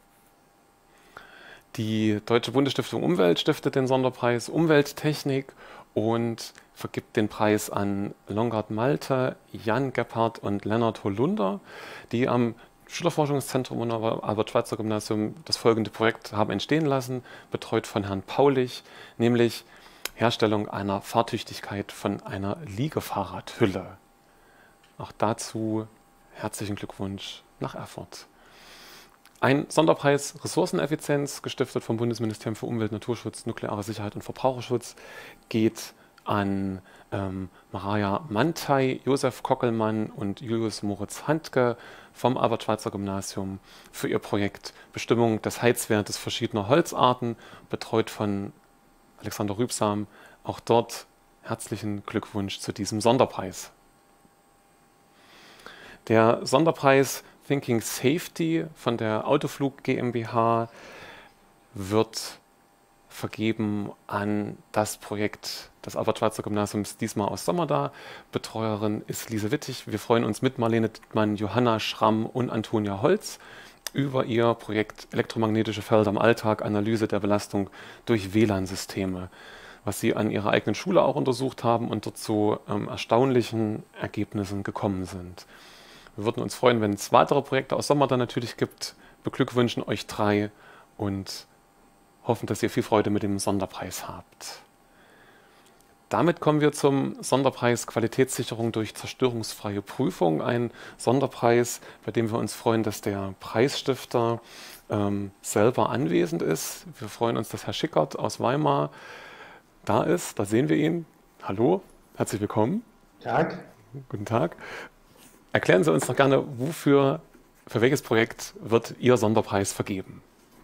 Die Deutsche Bundesstiftung Umwelt stiftet den Sonderpreis Umwelttechnik und vergibt den Preis an Longard Malte, Jan Gebhardt und Lennart Holunder, die am Schülerforschungszentrum und am Albert-Schweitzer-Gymnasium das folgende Projekt haben entstehen lassen, betreut von Herrn Paulich, nämlich Herstellung einer Fahrtüchtigkeit von einer Liegefahrradhülle. Auch dazu herzlichen Glückwunsch nach Erfurt. Ein Sonderpreis Ressourceneffizienz, gestiftet vom Bundesministerium für Umwelt, Naturschutz, Nukleare Sicherheit und Verbraucherschutz, geht an ähm, Maraja Mantei, Josef Kockelmann und Julius Moritz Handke vom Albert-Schweitzer-Gymnasium für ihr Projekt Bestimmung des Heizwertes verschiedener Holzarten, betreut von Alexander Rübsam. Auch dort herzlichen Glückwunsch zu diesem Sonderpreis. Der Sonderpreis Thinking Safety von der Autoflug GmbH wird vergeben an das Projekt des Albert-Schweitzer-Gymnasiums, diesmal aus Sommerda. Betreuerin ist Lise Wittig. Wir freuen uns mit Marlene Dittmann, Johanna Schramm und Antonia Holz über ihr Projekt Elektromagnetische Felder im Alltag, Analyse der Belastung durch W L A N-Systeme, was sie an ihrer eigenen Schule auch untersucht haben und dort zu ähm, erstaunlichen Ergebnissen gekommen sind. Wir würden uns freuen, wenn es weitere Projekte aus Sommerda natürlich gibt. Beglückwünschen euch drei und hoffen, dass ihr viel Freude mit dem Sonderpreis habt. Damit kommen wir zum Sonderpreis Qualitätssicherung durch zerstörungsfreie Prüfung. Ein Sonderpreis, bei dem wir uns freuen, dass der Preisstifter ähm, selber anwesend ist. Wir freuen uns, dass Herr Schickert aus Weimar da ist. Da sehen wir ihn. Hallo, herzlich willkommen. Tag. Guten Tag. Erklären Sie uns noch gerne, wofür, für welches Projekt wird Ihr Sonderpreis vergeben?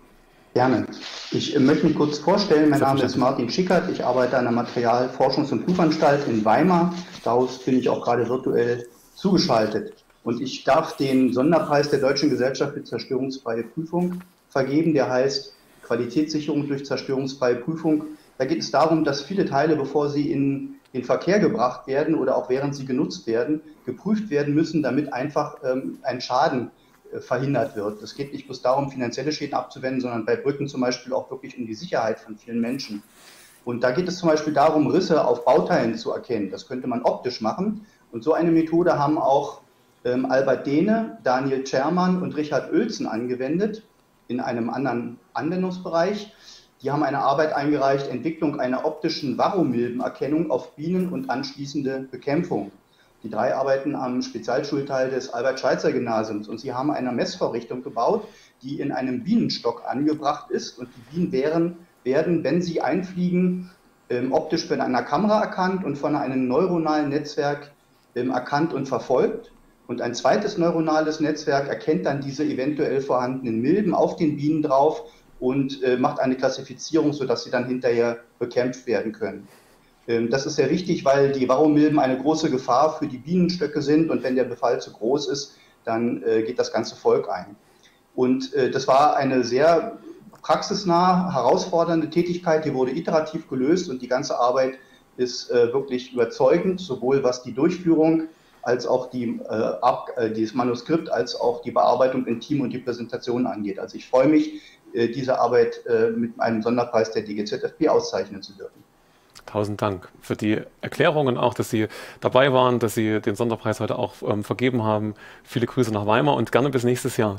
Gerne. Ich möchte mich kurz vorstellen. Mein Name ist Martin Schickert. Ich arbeite an der Materialforschungs- und Prüfanstalt in Weimar. Daraus bin ich auch gerade virtuell zugeschaltet. Und ich darf den Sonderpreis der Deutschen Gesellschaft für zerstörungsfreie Prüfung vergeben. Der heißt Qualitätssicherung durch zerstörungsfreie Prüfung. Da geht es darum, dass viele Teile, bevor sie in den Verkehr gebracht werden oder auch während sie genutzt werden, geprüft werden müssen, damit einfach ähm, ein Schaden äh, verhindert wird. Es geht nicht bloß darum, finanzielle Schäden abzuwenden, sondern bei Brücken zum Beispiel auch wirklich um die Sicherheit von vielen Menschen. Und da geht es zum Beispiel darum, Risse auf Bauteilen zu erkennen. Das könnte man optisch machen. Und so eine Methode haben auch ähm, Albert Dehne, Daniel Tschermann und Richard Oelzen angewendet in einem anderen Anwendungsbereich. Die haben eine Arbeit eingereicht, Entwicklung einer optischen Varroamilbenerkennung auf Bienen und anschließende Bekämpfung. Die drei arbeiten am Spezialschulteil des Albert-Schweitzer-Gymnasiums und sie haben eine Messvorrichtung gebaut, die in einem Bienenstock angebracht ist. Und die Bienen wären, werden, wenn sie einfliegen, ähm, optisch von einer Kamera erkannt und von einem neuronalen Netzwerk ähm, erkannt und verfolgt. Und ein zweites neuronales Netzwerk erkennt dann diese eventuell vorhandenen Milben auf den Bienen drauf und äh, macht eine Klassifizierung, sodass sie dann hinterher bekämpft werden können. Ähm, das ist sehr wichtig, weil die Varroamilben eine große Gefahr für die Bienenstöcke sind und wenn der Befall zu groß ist, dann äh, geht das ganze Volk ein. Und äh, das war eine sehr praxisnah, herausfordernde Tätigkeit, die wurde iterativ gelöst und die ganze Arbeit ist äh, wirklich überzeugend, sowohl was die Durchführung als auch die, äh, ab, äh, dieses Manuskript, als auch die Bearbeitung im Team und die Präsentation angeht. Also ich freue mich, diese Arbeit mit einem Sonderpreis der D G Z F B auszeichnen zu dürfen. Tausend Dank für die Erklärungen, auch dass Sie dabei waren, dass Sie den Sonderpreis heute auch ähm, vergeben haben. Viele Grüße nach Weimar und gerne bis nächstes Jahr.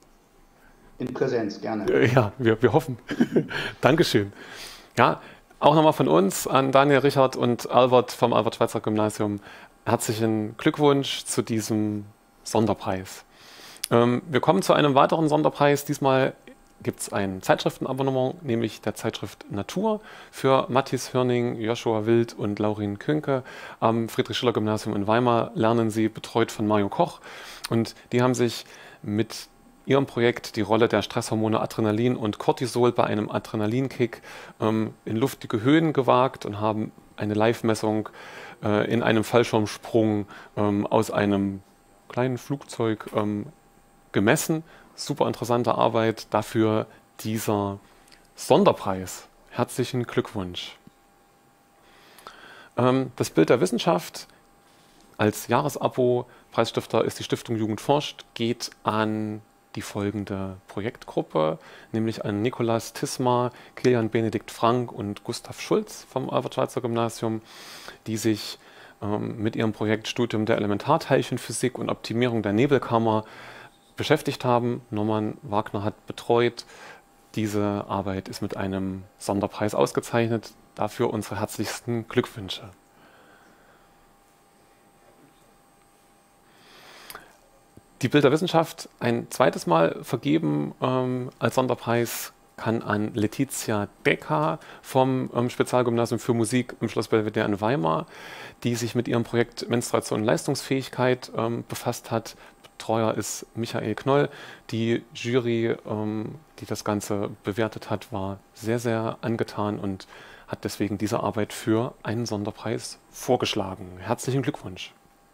In Präsenz, gerne. Ja, wir, wir hoffen. Dankeschön. Ja, auch nochmal von uns an Daniel, Richard und Albert vom Albert-Schweitzer-Gymnasium herzlichen Glückwunsch zu diesem Sonderpreis. Ähm, wir kommen zu einem weiteren Sonderpreis, diesmal gibt es ein Zeitschriftenabonnement, nämlich der Zeitschrift Natur für Matthias Hörning, Joshua Wild und Laurin Künke. Am Friedrich-Schiller-Gymnasium in Weimar lernen sie, betreut von Mario Koch. Und die haben sich mit ihrem Projekt die Rolle der Stresshormone Adrenalin und Cortisol bei einem Adrenalinkick ähm, in luftige Höhen gewagt und haben eine Live-Messung äh, in einem Fallschirmsprung ähm, aus einem kleinen Flugzeug ähm, gemessen. Super interessante Arbeit, dafür dieser Sonderpreis. Herzlichen Glückwunsch. Ähm, das Bild der Wissenschaft als Jahresabo, Preisstifter ist die Stiftung Jugend forscht, geht an die folgende Projektgruppe, nämlich an Nikolaus Tismar, Kilian Benedikt Frank und Gustav Schulz vom Albert-Schweitzer-Gymnasium, die sich ähm, mit ihrem Projekt Studium der Elementarteilchenphysik und Optimierung der Nebelkammer beschäftigt haben. Norman Wagner hat betreut. Diese Arbeit ist mit einem Sonderpreis ausgezeichnet. Dafür unsere herzlichsten Glückwünsche. Die Bilderwissenschaft ein zweites Mal vergeben ähm, als Sonderpreis kann an Letizia Becker vom ähm, Spezialgymnasium für Musik im Schloss Belvedere in Weimar, die sich mit ihrem Projekt Menstruation und Leistungsfähigkeit ähm, befasst hat. Betreuer ist Michael Knoll. Die Jury, ähm, die das Ganze bewertet hat, war sehr, sehr angetan und hat deswegen diese Arbeit für einen Sonderpreis vorgeschlagen. Herzlichen Glückwunsch.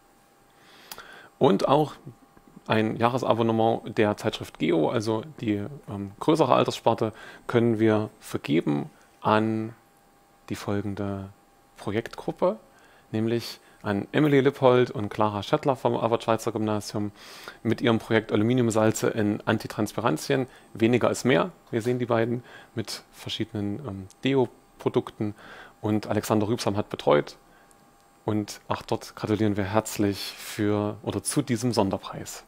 Und auch ein Jahresabonnement der Zeitschrift Geo, also die ähm, größere Alterssparte, können wir vergeben an die folgende Projektgruppe, nämlich an Emily Lippold und Clara Schettler vom Albert-Schweitzer-Gymnasium mit ihrem Projekt Aluminiumsalze in Antitranspirantien. Weniger ist mehr. Wir sehen die beiden mit verschiedenen ähm, Deo-Produkten und Alexander Rübsam hat betreut. Und auch dort gratulieren wir herzlich für oder zu diesem Sonderpreis.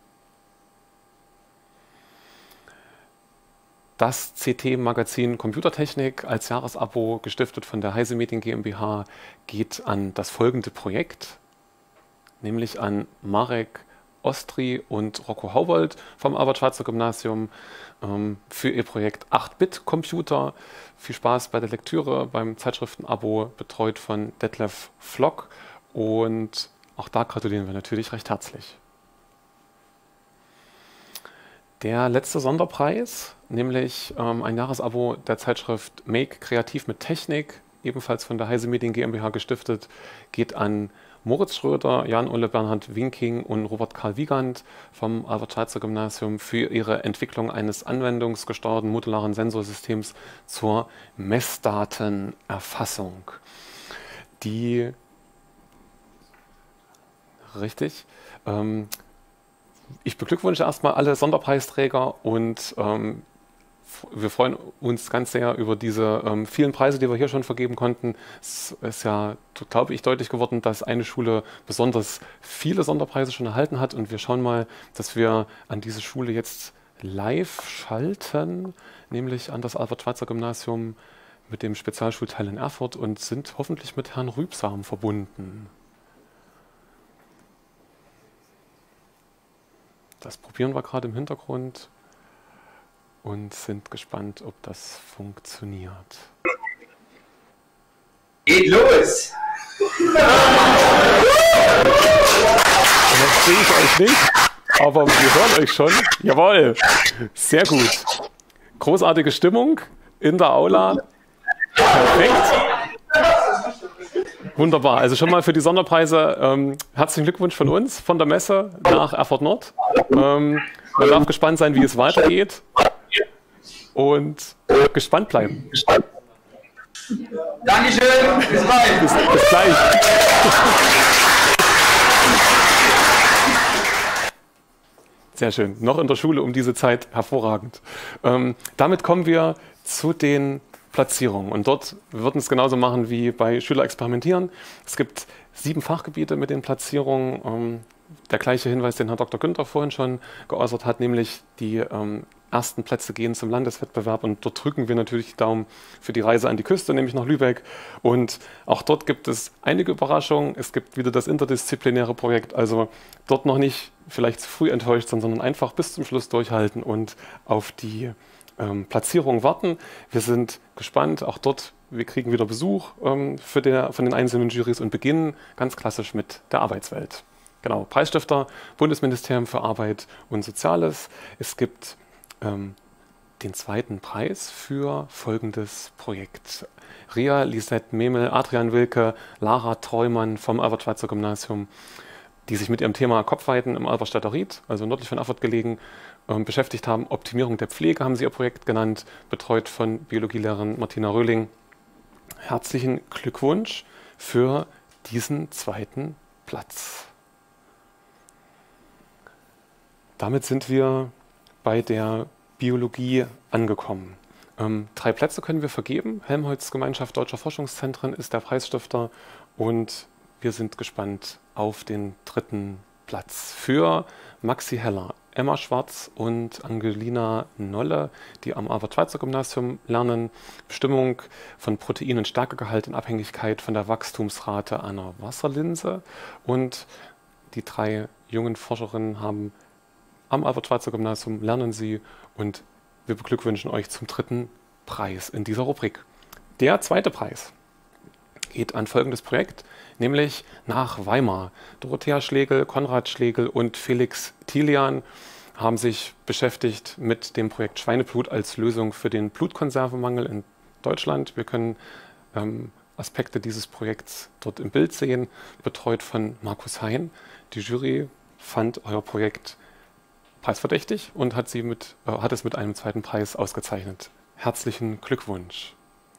Das C T-Magazin Computertechnik als Jahresabo, gestiftet von der Heise Medien GmbH, geht an das folgende Projekt, nämlich an Marek Ostri und Rocco Haubold vom Albert-Schweitzer-Gymnasium ähm, für ihr Projekt acht Bit Computer. Viel Spaß bei der Lektüre beim Zeitschriftenabo, betreut von Detlef Flock, und auch da gratulieren wir natürlich recht herzlich. Der letzte Sonderpreis, nämlich ähm, ein Jahresabo der Zeitschrift Make Kreativ mit Technik, ebenfalls von der Heise Medien GmbH gestiftet, geht an Moritz Schröder, Jan-Ole Bernhard Winking und Robert Karl Wiegand vom Albert-Schweitzer-Gymnasium für ihre Entwicklung eines anwendungsgesteuerten modularen Sensorsystems zur Messdatenerfassung. Die, richtig, ähm, ich beglückwünsche erstmal alle Sonderpreisträger und ähm, wir freuen uns ganz sehr über diese ähm, vielen Preise, die wir hier schon vergeben konnten. Es ist ja, glaube ich, deutlich geworden, dass eine Schule besonders viele Sonderpreise schon erhalten hat, und wir schauen mal, dass wir an diese Schule jetzt live schalten, nämlich an das Albert-Schweitzer-Gymnasium mit dem Spezialschulteil in Erfurt, und sind hoffentlich mit Herrn Rübsam verbunden. Das probieren wir gerade im Hintergrund und sind gespannt, ob das funktioniert. Geht los! Das sehe ich euch nicht, aber wir hören euch schon. Jawohl, sehr gut. Großartige Stimmung in der Aula. Perfekt. Wunderbar. Also schon mal für die Sonderpreise ähm, herzlichen Glückwunsch von uns, von der Messe nach Erfurt Nord. Ähm, man darf gespannt sein, wie es weitergeht. Und gespannt bleiben. Dankeschön, bis bald. Bis, bis gleich. Sehr schön. Noch in der Schule um diese Zeit, hervorragend. Ähm, damit kommen wir zu den Platzierungen. Und dort würden es genauso machen wie bei Schüler experimentieren. Es gibt sieben Fachgebiete mit den Platzierungen. Ähm, der gleiche Hinweis, den Herr Doktor Günther vorhin schon geäußert hat, nämlich die ähm, ersten Plätze gehen zum Landeswettbewerb, und dort drücken wir natürlich die Daumen für die Reise an die Küste, nämlich nach Lübeck. Und auch dort gibt es einige Überraschungen. Es gibt wieder das interdisziplinäre Projekt, also dort noch nicht vielleicht zu früh enttäuscht sein, sondern einfach bis zum Schluss durchhalten und auf die ähm, Platzierungen warten. Wir sind gespannt, auch dort, wir kriegen wieder Besuch ähm, für der, von den einzelnen Jurys und beginnen ganz klassisch mit der Arbeitswelt. Genau, Preisstifter, Bundesministerium für Arbeit und Soziales. Es gibt ähm, den zweiten Preis für folgendes Projekt. Ria, Lisette Memel, Adrian Wilke, Lara Treumann vom Albert-Schweitzer Gymnasium, die sich mit ihrem Thema Kopfweiden im Alberstädter Ried, also nördlich von Erfurt gelegen, ähm, beschäftigt haben. Optimierung der Pflege haben sie ihr Projekt genannt, betreut von Biologielehrerin Martina Röhling. Herzlichen Glückwunsch für diesen zweiten Platz. Damit sind wir bei der Biologie angekommen. Ähm, drei Plätze können wir vergeben. Helmholtz Gemeinschaft Deutscher Forschungszentren ist der Preisstifter und wir sind gespannt auf den dritten Platz für Maxi Heller, Emma Schwarz und Angelina Nolle, die am Albert-Schweitzer Gymnasium lernen. Bestimmung von Protein- und Stärkegehalt in Abhängigkeit von der Wachstumsrate einer Wasserlinse. Und die drei jungen Forscherinnen haben am Albert-Schweitzer Gymnasium lernen sie und wir beglückwünschen euch zum dritten Preis in dieser Rubrik. Der zweite Preis geht an folgendes Projekt, nämlich nach Weimar. Dorothea Schlegel, Konrad Schlegel und Felix Tilian haben sich beschäftigt mit dem Projekt Schweineblut als Lösung für den Blutkonservemangel in Deutschland. Wir können ähm, Aspekte dieses Projekts dort im Bild sehen, betreut von Markus Hein. Die Jury fand euer Projekt preisverdächtig und hat, sie mit, äh, hat es mit einem zweiten Preis ausgezeichnet. Herzlichen Glückwunsch.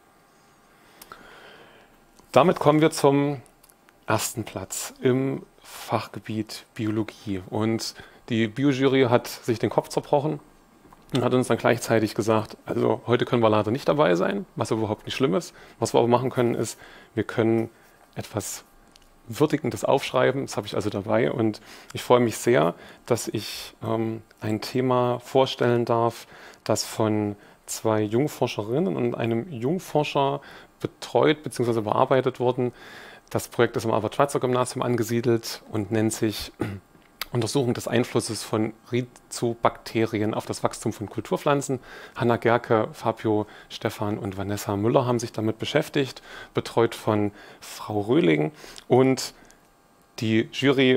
Damit kommen wir zum ersten Platz im Fachgebiet Biologie. Und die Biojury hat sich den Kopf zerbrochen und hat uns dann gleichzeitig gesagt, also heute können wir leider nicht dabei sein, was überhaupt nicht schlimm ist. Was wir aber machen können, ist, wir können etwas würdigendes aufschreiben. Das habe ich also dabei und ich freue mich sehr, dass ich ähm, ein Thema vorstellen darf, das von zwei Jungforscherinnen und einem Jungforscher betreut bzw. bearbeitet wurden. Das Projekt ist am Albert-Schweitzer Gymnasium angesiedelt und nennt sich Untersuchung des Einflusses von Rhizobakterien auf das Wachstum von Kulturpflanzen. Hanna Gerke, Fabio Stephan und Vanessa Müller haben sich damit beschäftigt, betreut von Frau Röhling. Und die Jury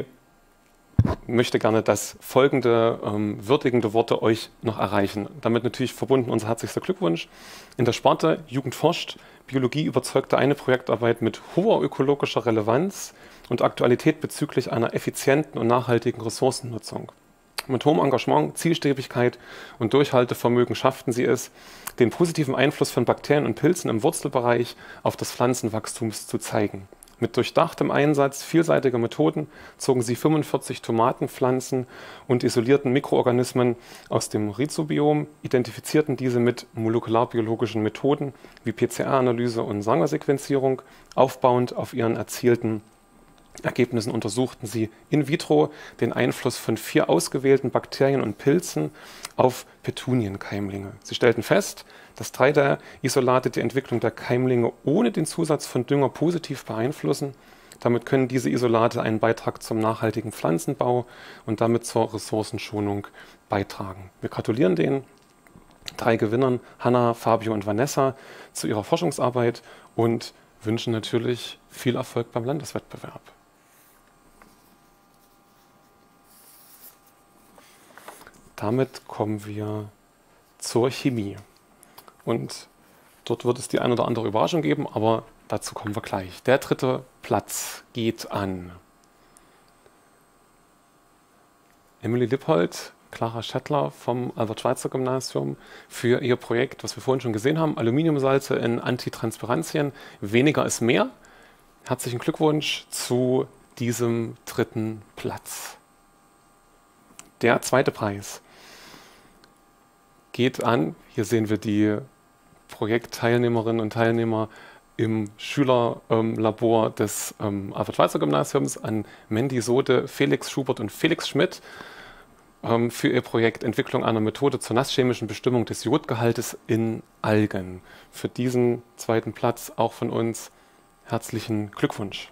möchte gerne, dass folgende ähm, würdigende Worte euch noch erreichen. Damit natürlich verbunden unser herzlichster Glückwunsch. In der Sparte Jugend forscht, Biologie überzeugte eine Projektarbeit mit hoher ökologischer Relevanz und Aktualität bezüglich einer effizienten und nachhaltigen Ressourcennutzung. Mit hohem Engagement, Zielstrebigkeit und Durchhaltevermögen schafften sie es, den positiven Einfluss von Bakterien und Pilzen im Wurzelbereich auf das Pflanzenwachstum zu zeigen. Mit durchdachtem Einsatz vielseitiger Methoden zogen sie fünfundvierzig Tomatenpflanzen und isolierten Mikroorganismen aus dem Rhizobiom, identifizierten diese mit molekularbiologischen Methoden wie P C R-Analyse und Sanger-Sequenzierung. Aufbauend auf ihren erzielten Ergebnissen untersuchten sie in vitro den Einfluss von vier ausgewählten Bakterien und Pilzen auf Petunienkeimlinge. Sie stellten fest, dass drei der Isolate die Entwicklung der Keimlinge ohne den Zusatz von Dünger positiv beeinflussen. Damit können diese Isolate einen Beitrag zum nachhaltigen Pflanzenbau und damit zur Ressourcenschonung beitragen. Wir gratulieren den drei Gewinnern, Hanna, Fabio und Vanessa, zu ihrer Forschungsarbeit und wünschen natürlich viel Erfolg beim Landeswettbewerb. Damit kommen wir zur Chemie. Und dort wird es die eine oder andere Überraschung geben, aber dazu kommen wir gleich. Der dritte Platz geht an Emily Lippold, Clara Schettler vom Albert-Schweitzer Gymnasium für ihr Projekt, was wir vorhin schon gesehen haben, Aluminiumsalze in Antitranspirantien. Weniger ist mehr. Herzlichen Glückwunsch zu diesem dritten Platz. Der zweite Preis geht an, hier sehen wir die Projektteilnehmerinnen und Teilnehmer im Schülerlabor ähm, des ähm, Albert-Schweitzer Gymnasiums, an Mandy Sode, Felix Schubert und Felix Schmidt ähm, für ihr Projekt Entwicklung einer Methode zur nasschemischen Bestimmung des Jodgehaltes in Algen. Für diesen zweiten Platz auch von uns herzlichen Glückwunsch.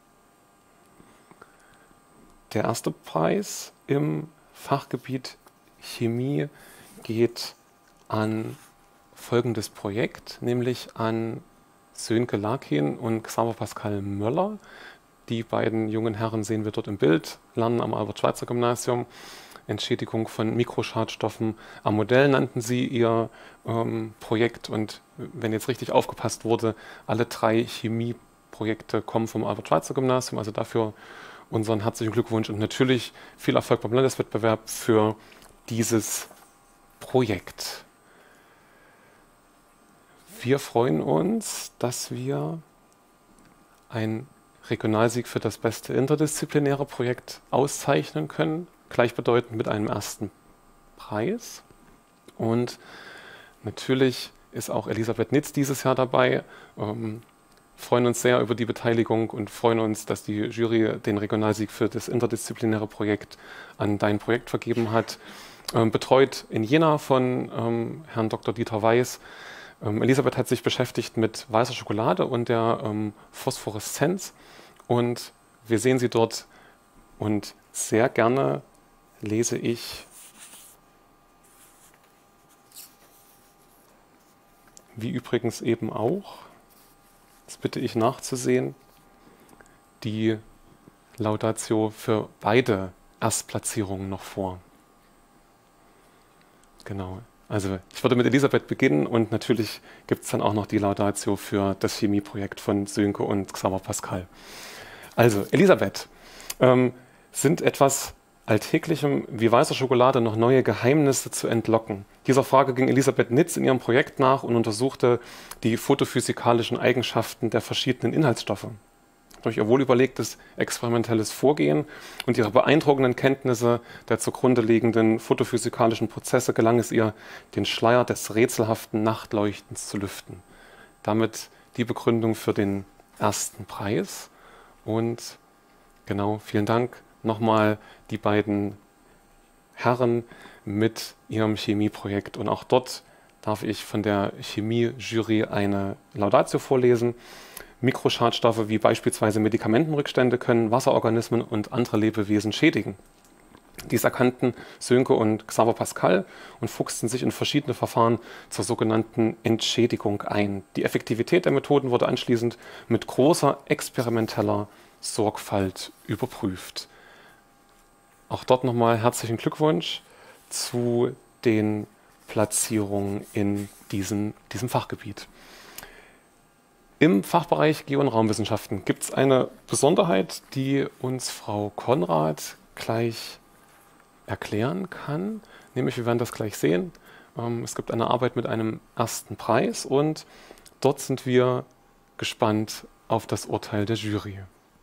Der erste Preis im Fachgebiet Chemie geht an folgendes Projekt, nämlich an Sönke Larkin und Xaver Pascal Möller. Die beiden jungen Herren sehen wir dort im Bild, lernen am Albert-Schweitzer-Gymnasium. Entschädigung von Mikroschadstoffen am Modell nannten sie ihr ähm, Projekt. Und wenn jetzt richtig aufgepasst wurde, alle drei Chemieprojekte kommen vom Albert-Schweitzer-Gymnasium. Also dafür unseren herzlichen Glückwunsch und natürlich viel Erfolg beim Landeswettbewerb für dieses Projekt. Wir freuen uns, dass wir einen Regionalsieg für das beste interdisziplinäre Projekt auszeichnen können. Gleichbedeutend mit einem ersten Preis. Und natürlich ist auch Elisabeth Nitz dieses Jahr dabei. Ähm, freuen uns sehr über die Beteiligung und freuen uns, dass die Jury den Regionalsieg für das interdisziplinäre Projekt an dein Projekt vergeben hat. Ähm, betreut in Jena von ähm, Herrn Doktor Dieter Weiß. Ähm, Elisabeth hat sich beschäftigt mit weißer Schokolade und der ähm, Phosphoreszenz. Und wir sehen sie dort und sehr gerne lese ich, wie übrigens eben auch, das bitte ich nachzusehen, die Laudatio für beide Erstplatzierungen noch vor. Genau, also ich würde mit Elisabeth beginnen und natürlich gibt es dann auch noch die Laudatio für das Chemieprojekt von Sönke und Xaver Pascal. Also Elisabeth, ähm, sind etwas Alltäglichem wie weißer Schokolade noch neue Geheimnisse zu entlocken? Dieser Frage ging Elisabeth Nitz in ihrem Projekt nach und untersuchte die photophysikalischen Eigenschaften der verschiedenen Inhaltsstoffe. Durch ihr wohlüberlegtes experimentelles Vorgehen und ihre beeindruckenden Kenntnisse der zugrunde liegenden photophysikalischen Prozesse gelang es ihr, den Schleier des rätselhaften Nachtleuchtens zu lüften. Damit die Begründung für den ersten Preis. Und genau, vielen Dank nochmal die beiden Herren mit ihrem Chemieprojekt. Und auch dort darf ich von der Chemie-Jury eine Laudatio vorlesen. Mikroschadstoffe wie beispielsweise Medikamentenrückstände können Wasserorganismen und andere Lebewesen schädigen. Dies erkannten Sönke und Xaver Pascal und fuchsten sich in verschiedene Verfahren zur sogenannten Entschädigung ein. Die Effektivität der Methoden wurde anschließend mit großer experimenteller Sorgfalt überprüft. Auch dort nochmal herzlichen Glückwunsch zu den Platzierungen in diesem, diesem Fachgebiet. Im Fachbereich Geo- und Raumwissenschaften gibt es eine Besonderheit, die uns Frau Konrad gleich erklären kann. Nämlich, wir werden das gleich sehen. Ähm, es gibt eine Arbeit mit einem ersten Preis und dort sind wir gespannt auf das Urteil der Jury.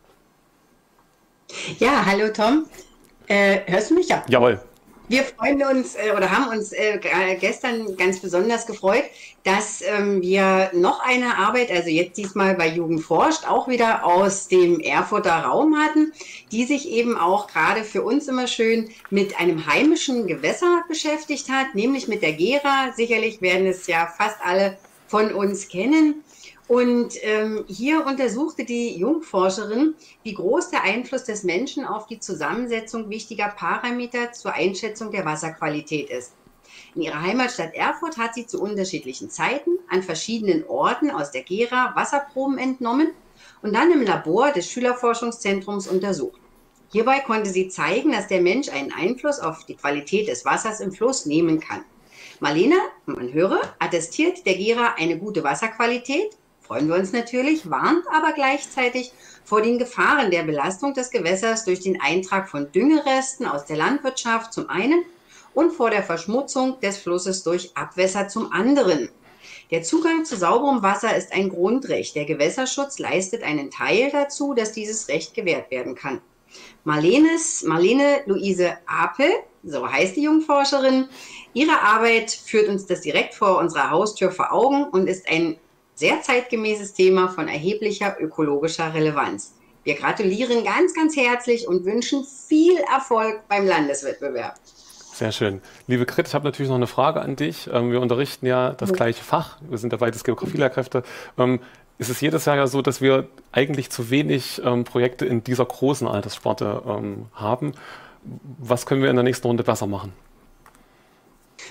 Ja, hallo Tom. Äh, hörst du mich ja? Jawohl. Wir freuen uns äh, oder haben uns äh, gestern ganz besonders gefreut, dass ähm, wir noch eine Arbeit, also jetzt diesmal bei Jugend forscht, auch wieder aus dem Erfurter Raum hatten, die sich eben auch gerade für uns immer schön mit einem heimischen Gewässer beschäftigt hat, nämlich mit der Gera. Sicherlich werden es ja fast alle von uns kennen. Und ähm, hier untersuchte die Jungforscherin, wie groß der Einfluss des Menschen auf die Zusammensetzung wichtiger Parameter zur Einschätzung der Wasserqualität ist. In ihrer Heimatstadt Erfurt hat sie zu unterschiedlichen Zeiten an verschiedenen Orten aus der Gera Wasserproben entnommen und dann im Labor des Schülerforschungszentrums untersucht. Hierbei konnte sie zeigen, dass der Mensch einen Einfluss auf die Qualität des Wassers im Fluss nehmen kann. Marlene, man höre, attestiert der Gera eine gute Wasserqualität. Freuen wir uns natürlich, warnt aber gleichzeitig vor den Gefahren der Belastung des Gewässers durch den Eintrag von Düngeresten aus der Landwirtschaft zum einen und vor der Verschmutzung des Flusses durch Abwässer zum anderen. Der Zugang zu sauberem Wasser ist ein Grundrecht. Der Gewässerschutz leistet einen Teil dazu, dass dieses Recht gewährt werden kann. Marlenes, Marlene Luise Apel, so heißt die Jungforscherin, ihre Arbeit führt uns das direkt vor unserer Haustür vor Augen und ist ein sehr zeitgemäßes Thema von erheblicher ökologischer Relevanz. Wir gratulieren ganz, ganz herzlich und wünschen viel Erfolg beim Landeswettbewerb. Sehr schön. Liebe Grit, ich habe natürlich noch eine Frage an dich. Wir unterrichten ja das gleiche Fach. Wir sind ja beides Geografielehrkräfte. Ist es jedes Jahr ja so, dass wir eigentlich zu wenig Projekte in dieser großen Alterssparte haben? Was können wir in der nächsten Runde besser machen?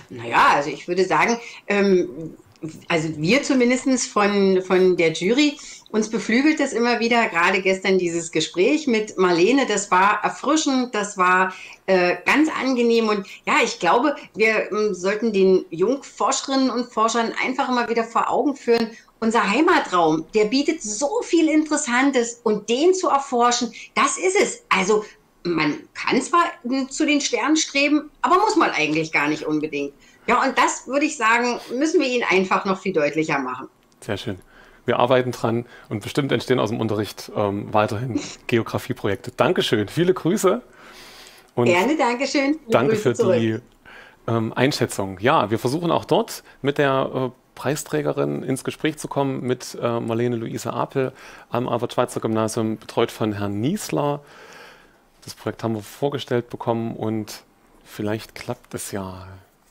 Naja, also ich würde sagen, ähm, also wir zumindest von, von der Jury, uns beflügelt es immer wieder, gerade gestern dieses Gespräch mit Marlene, das war erfrischend, das war äh, ganz angenehm und ja, ich glaube, wir ähm, sollten den Jungforscherinnen und Forschern einfach immer wieder vor Augen führen, unser Heimatraum, der bietet so viel Interessantes und den zu erforschen, das ist es. Also man kann zwar zu den Sternen streben, aber muss man eigentlich gar nicht unbedingt. Ja, und das würde ich sagen, müssen wir ihnen einfach noch viel deutlicher machen. Sehr schön. Wir arbeiten dran und bestimmt entstehen aus dem Unterricht ähm, weiterhin Geografieprojekte. Dankeschön, viele Grüße. Und gerne, Dankeschön. Danke Grüße für zurück. die ähm, Einschätzung. Ja, wir versuchen auch dort mit der äh, Preisträgerin ins Gespräch zu kommen, mit äh, Marlene Luise Apel am Albert-Schweitzer-Gymnasium, betreut von Herrn Niesler. Das Projekt haben wir vorgestellt bekommen und vielleicht klappt es ja.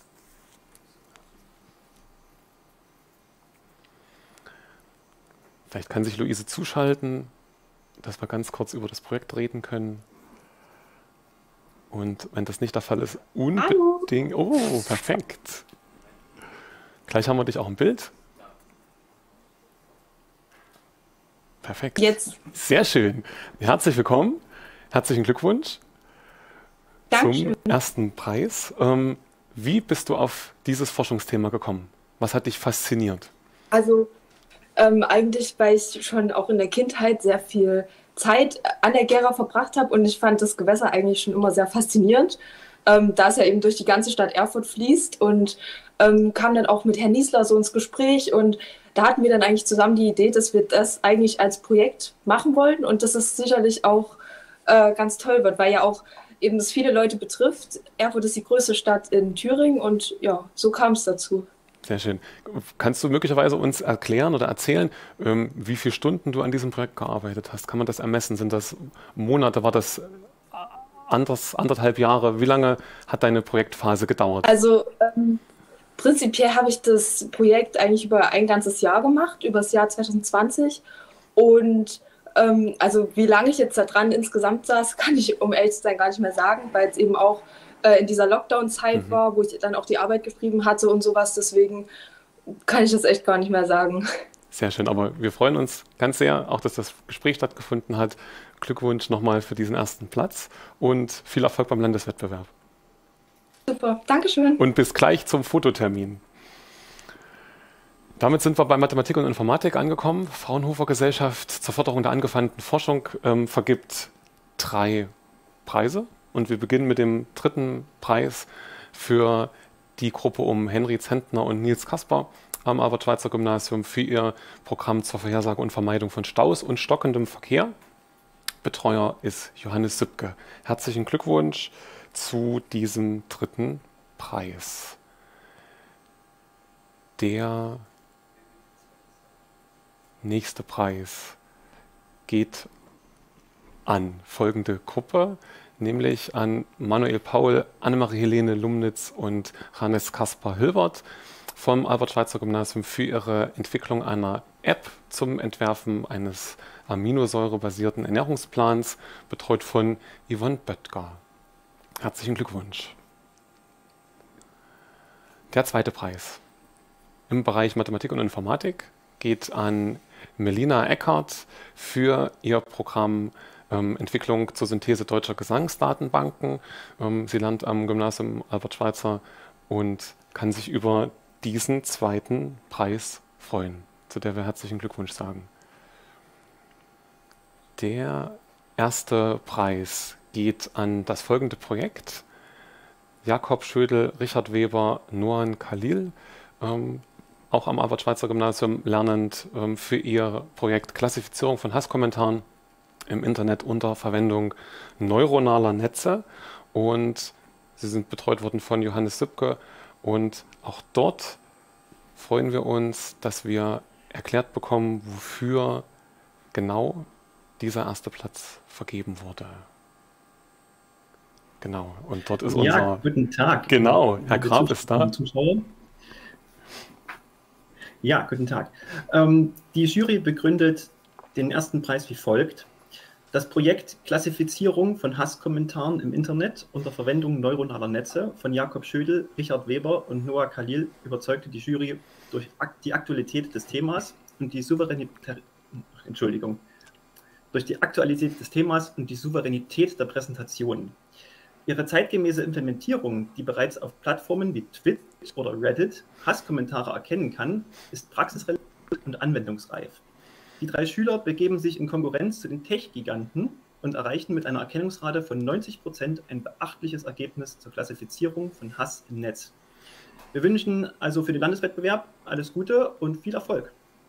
Vielleicht kann sich Luise zuschalten, dass wir ganz kurz über das Projekt reden können. Und wenn das nicht der Fall ist, unbedingt... Oh, perfekt. Gleich haben wir dich auch im Bild. Perfekt. Jetzt. Sehr schön. Herzlich willkommen. Herzlichen Glückwunsch Dankeschön. Zum ersten Preis. Ähm, wie bist du auf dieses Forschungsthema gekommen? Was hat dich fasziniert? Also ähm, eigentlich, weil ich schon auch in der Kindheit sehr viel Zeit an der Gera verbracht habe und ich fand das Gewässer eigentlich schon immer sehr faszinierend, ähm, da es ja eben durch die ganze Stadt Erfurt fließt und ähm, kam dann auch mit Herrn Niesler so ins Gespräch und da hatten wir dann eigentlich zusammen die Idee, dass wir das eigentlich als Projekt machen wollten und dass es sicherlich auch äh, ganz toll wird, weil ja auch eben das viele Leute betrifft. Erfurt ist die größte Stadt in Thüringen und ja, so kam es dazu. Sehr schön. Kannst du möglicherweise uns erklären oder erzählen, ähm, wie viele Stunden du an diesem Projekt gearbeitet hast? Kann man das ermessen? Sind das Monate? War das anders, anderthalb Jahre? Wie lange hat deine Projektphase gedauert? Also ähm, prinzipiell habe ich das Projekt eigentlich über ein ganzes Jahr gemacht, über das Jahr zwanzig zwanzig. Und ähm, also wie lange ich jetzt da dran insgesamt saß, kann ich, um ehrlich zu sein, gar nicht mehr sagen, weil es eben auch in dieser Lockdown-Zeit mhm. war, wo ich dann auch die Arbeit geschrieben hatte und sowas. Deswegen kann ich das echt gar nicht mehr sagen. Sehr schön, aber wir freuen uns ganz sehr, auch dass das Gespräch stattgefunden hat. Glückwunsch nochmal für diesen ersten Platz und viel Erfolg beim Landeswettbewerb. Super, Dankeschön. Und bis gleich zum Fototermin. Damit sind wir bei Mathematik und Informatik angekommen. Fraunhofer Gesellschaft zur Förderung der angewandten Forschung ähm, vergibt drei Preise. Und wir beginnen mit dem dritten Preis für die Gruppe um Henry Zentner und Nils Kasper am Albert-Schweitzer-Gymnasium für ihr Programm zur Vorhersage und Vermeidung von Staus und stockendem Verkehr. Betreuer ist Johannes Sübke. Herzlichen Glückwunsch zu diesem dritten Preis. Der nächste Preis geht an folgende Gruppe, nämlich an Manuel Paul, Annemarie-Helene Lumnitz und Hannes Kaspar Hilbert vom Albert-Schweitzer-Gymnasium für ihre Entwicklung einer App zum Entwerfen eines aminosäurebasierten Ernährungsplans, betreut von Yvonne Böttger. Herzlichen Glückwunsch. Der zweite Preis im Bereich Mathematik und Informatik geht an Melina Eckert für ihr Programm Ähm, Entwicklung zur Synthese deutscher Gesangsdatenbanken. Ähm, sie lernt am Gymnasium Albert-Schweitzer und kann sich über diesen zweiten Preis freuen, zu der wir herzlichen Glückwunsch sagen. Der erste Preis geht an das folgende Projekt. Jakob Schödel, Richard Weber, Noan Khalil, ähm, auch am Albert-Schweitzer Gymnasium lernend ähm, für ihr Projekt Klassifizierung von Hasskommentaren im Internet unter Verwendung neuronaler Netze und sie sind betreut worden von Johannes Sübke und auch dort freuen wir uns, dass wir erklärt bekommen, wofür genau dieser erste Platz vergeben wurde. Genau, und dort ist unser... Ja, guten Tag. Genau, Herr Grab ist da. Zuschauer. Ja, guten Tag. Ähm, die Jury begründet den ersten Preis wie folgt. Das Projekt Klassifizierung von Hasskommentaren im Internet unter Verwendung neuronaler Netze von Jakob Schödel, Richard Weber und Noah Khalil überzeugte die Jury durch die Aktualität des Themas und die Souveränität, Entschuldigung, durch die Aktualität des Themas und die Souveränität der Präsentation. Ihre zeitgemäße Implementierung, die bereits auf Plattformen wie Twitch oder Reddit Hasskommentare erkennen kann, ist praxisrelevant und anwendungsreif. Die drei Schüler begeben sich in Konkurrenz zu den Tech-Giganten und erreichen mit einer Erkennungsrate von neunzig Prozent ein beachtliches Ergebnis zur Klassifizierung von Hass im Netz. Wir wünschen also für den Landeswettbewerb alles Gute und viel Erfolg.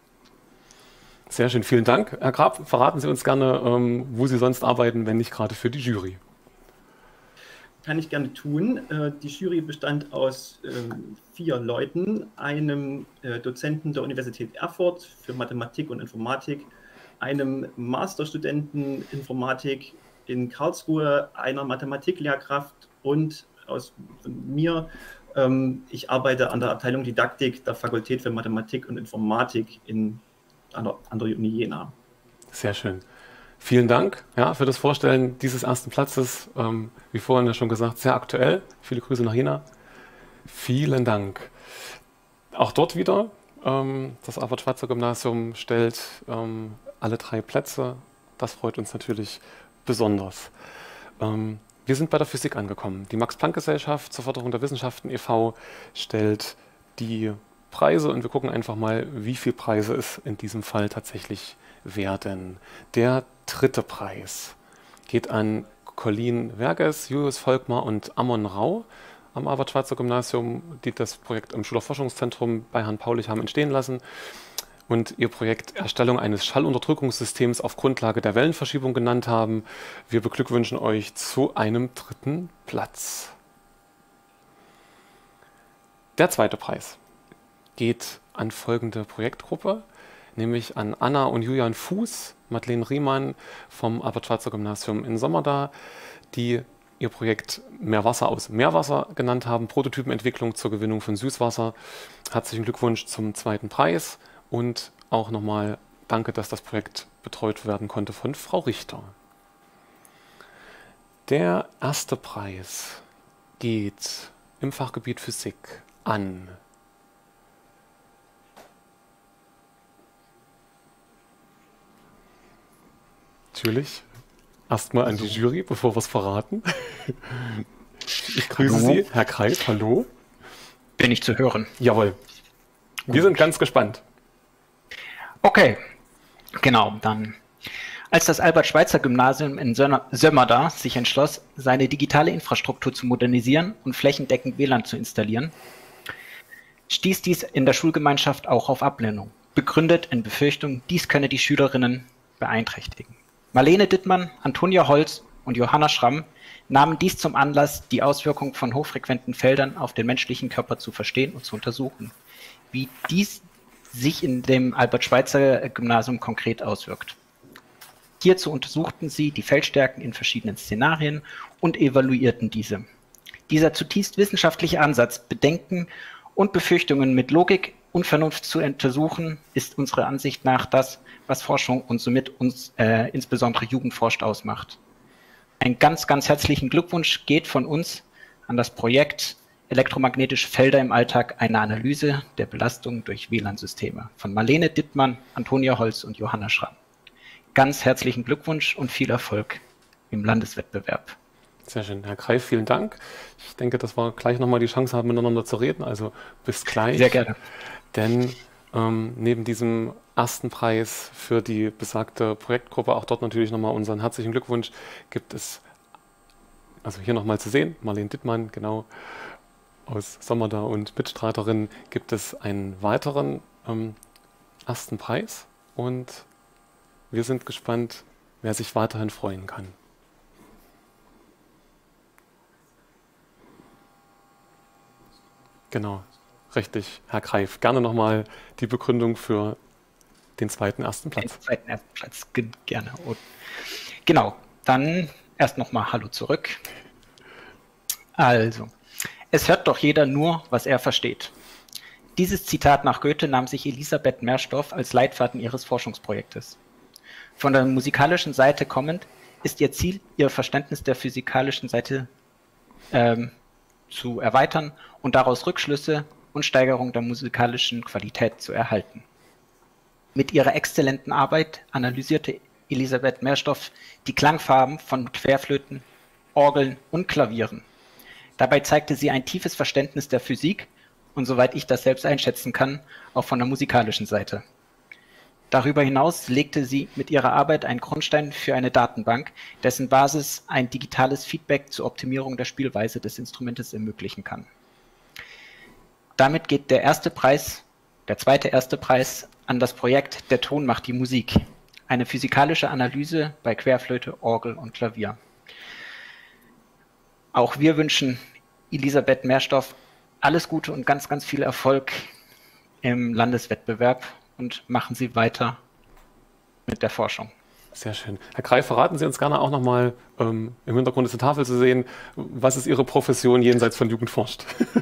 Sehr schön, vielen Dank. Herr Grab, verraten Sie uns gerne, ähm, wo Sie sonst arbeiten, wenn nicht gerade für die Jury. Kann ich gerne tun. Die Jury bestand aus vier Leuten, einem Dozenten der Universität Erfurt für Mathematik und Informatik, einem Masterstudenten Informatik in Karlsruhe, einer Mathematiklehrkraft und aus mir. Ich arbeite an der Abteilung Didaktik der Fakultät für Mathematik und Informatik in, an, der, an der Uni Jena. Sehr schön. Vielen Dank ja, für das Vorstellen dieses ersten Platzes. Ähm, wie vorhin ja schon gesagt, sehr aktuell. Viele Grüße nach Jena. Vielen Dank. Auch dort wieder, ähm, das Albert-Schweitzer-Gymnasium stellt ähm, alle drei Plätze. Das freut uns natürlich besonders. Ähm, wir sind bei der Physik angekommen. Die Max-Planck-Gesellschaft zur Förderung der Wissenschaften e V stellt die Preise und wir gucken einfach mal, wie viele Preise es in diesem Fall tatsächlich werden. Der dritte Preis geht an Colleen Verges, Julius Volkmar und Ammon Rau am Albert-Schweitzer-Gymnasium, die das Projekt im Schülerforschungszentrum bei Herrn Paulich haben entstehen lassen und ihr Projekt Erstellung eines Schallunterdrückungssystems auf Grundlage der Wellenverschiebung genannt haben. Wir beglückwünschen euch zu einem dritten Platz. Der zweite Preis geht an folgende Projektgruppe, nämlich an Anna und Julian Fuß, Madeleine Riemann vom Albert-Schweitzer-Gymnasium in Sommerda, die ihr Projekt Mehr Wasser aus Meerwasser genannt haben, Prototypenentwicklung zur Gewinnung von Süßwasser. Herzlichen Glückwunsch zum zweiten Preis und auch nochmal danke, dass das Projekt betreut werden konnte von Frau Richter. Der erste Preis geht im Fachgebiet Physik an Natürlich. Erstmal an die Jury, bevor wir es verraten. Ich grüße hallo. Sie, Herr Kreis, hallo. Bin ich zu hören? Jawohl. Wir Gut. sind ganz gespannt. Okay, genau, dann. Als das Albert-Schweitzer-Gymnasium in Sömmerda sich entschloss, seine digitale Infrastruktur zu modernisieren und flächendeckend W L A N zu installieren, stieß dies in der Schulgemeinschaft auch auf Ablehnung, begründet in Befürchtung, dies könne die Schülerinnen beeinträchtigen. Marlene Dittmann, Antonia Holz und Johanna Schramm nahmen dies zum Anlass, die Auswirkungen von hochfrequenten Feldern auf den menschlichen Körper zu verstehen und zu untersuchen, wie dies sich in dem Albert-Schweitzer-Gymnasium konkret auswirkt. Hierzu untersuchten sie die Feldstärken in verschiedenen Szenarien und evaluierten diese. Dieser zutiefst wissenschaftliche Ansatz, Bedenken und Befürchtungen mit Logik und Vernunft zu untersuchen, ist unserer Ansicht nach das, was Forschung und somit uns äh, insbesondere Jugendforscht ausmacht. Ein ganz, ganz herzlichen Glückwunsch geht von uns an das Projekt Elektromagnetische Felder im Alltag, eine Analyse der Belastung durch W L A N-Systeme von Marlene Dittmann, Antonia Holz und Johanna Schramm. Ganz herzlichen Glückwunsch und viel Erfolg im Landeswettbewerb. Sehr schön. Herr Greif, vielen Dank. Ich denke, dass wir gleich nochmal die Chance haben, miteinander zu reden. Also bis gleich. Sehr gerne. Denn ähm, neben diesem ersten Preis für die besagte Projektgruppe, auch dort natürlich nochmal unseren herzlichen Glückwunsch, gibt es, also hier nochmal zu sehen, Marlene Dittmann, genau, aus Sommerda und Mitstreiterin, gibt es einen weiteren ähm, ersten Preis und wir sind gespannt, wer sich weiterhin freuen kann. Genau, richtig, Herr Greif. Gerne nochmal die Begründung für den zweiten ersten Platz. Den zweiten ersten Platz, gerne. Und genau, dann erst nochmal Hallo zurück. Also, es hört doch jeder nur, was er versteht. Dieses Zitat nach Goethe nahm sich Elisabeth Merstorff als Leitfaden ihres Forschungsprojektes. Von der musikalischen Seite kommend ist ihr Ziel, ihr Verständnis der physikalischen Seite ähm, zu erweitern und daraus Rückschlüsse und Steigerung der musikalischen Qualität zu erhalten. Mit ihrer exzellenten Arbeit analysierte Elisabeth Mehrstoff die Klangfarben von Querflöten, Orgeln und Klavieren. Dabei zeigte sie ein tiefes Verständnis der Physik und, soweit ich das selbst einschätzen kann, auch von der musikalischen Seite. Darüber hinaus legte sie mit ihrer Arbeit einen Grundstein für eine Datenbank, dessen Basis ein digitales Feedback zur Optimierung der Spielweise des Instrumentes ermöglichen kann. Damit geht der erste Preis, der zweite erste Preis an das Projekt Der Ton macht die Musik, eine physikalische Analyse bei Querflöte, Orgel und Klavier. Auch wir wünschen Elisabeth Mehrstoff alles Gute und ganz, ganz viel Erfolg im Landeswettbewerb und machen Sie weiter mit der Forschung. Sehr schön. Herr Greif, verraten Sie uns gerne auch nochmal, ähm, im Hintergrund ist eine Tafel zu sehen, was ist Ihre Profession jenseits von Jugend forscht?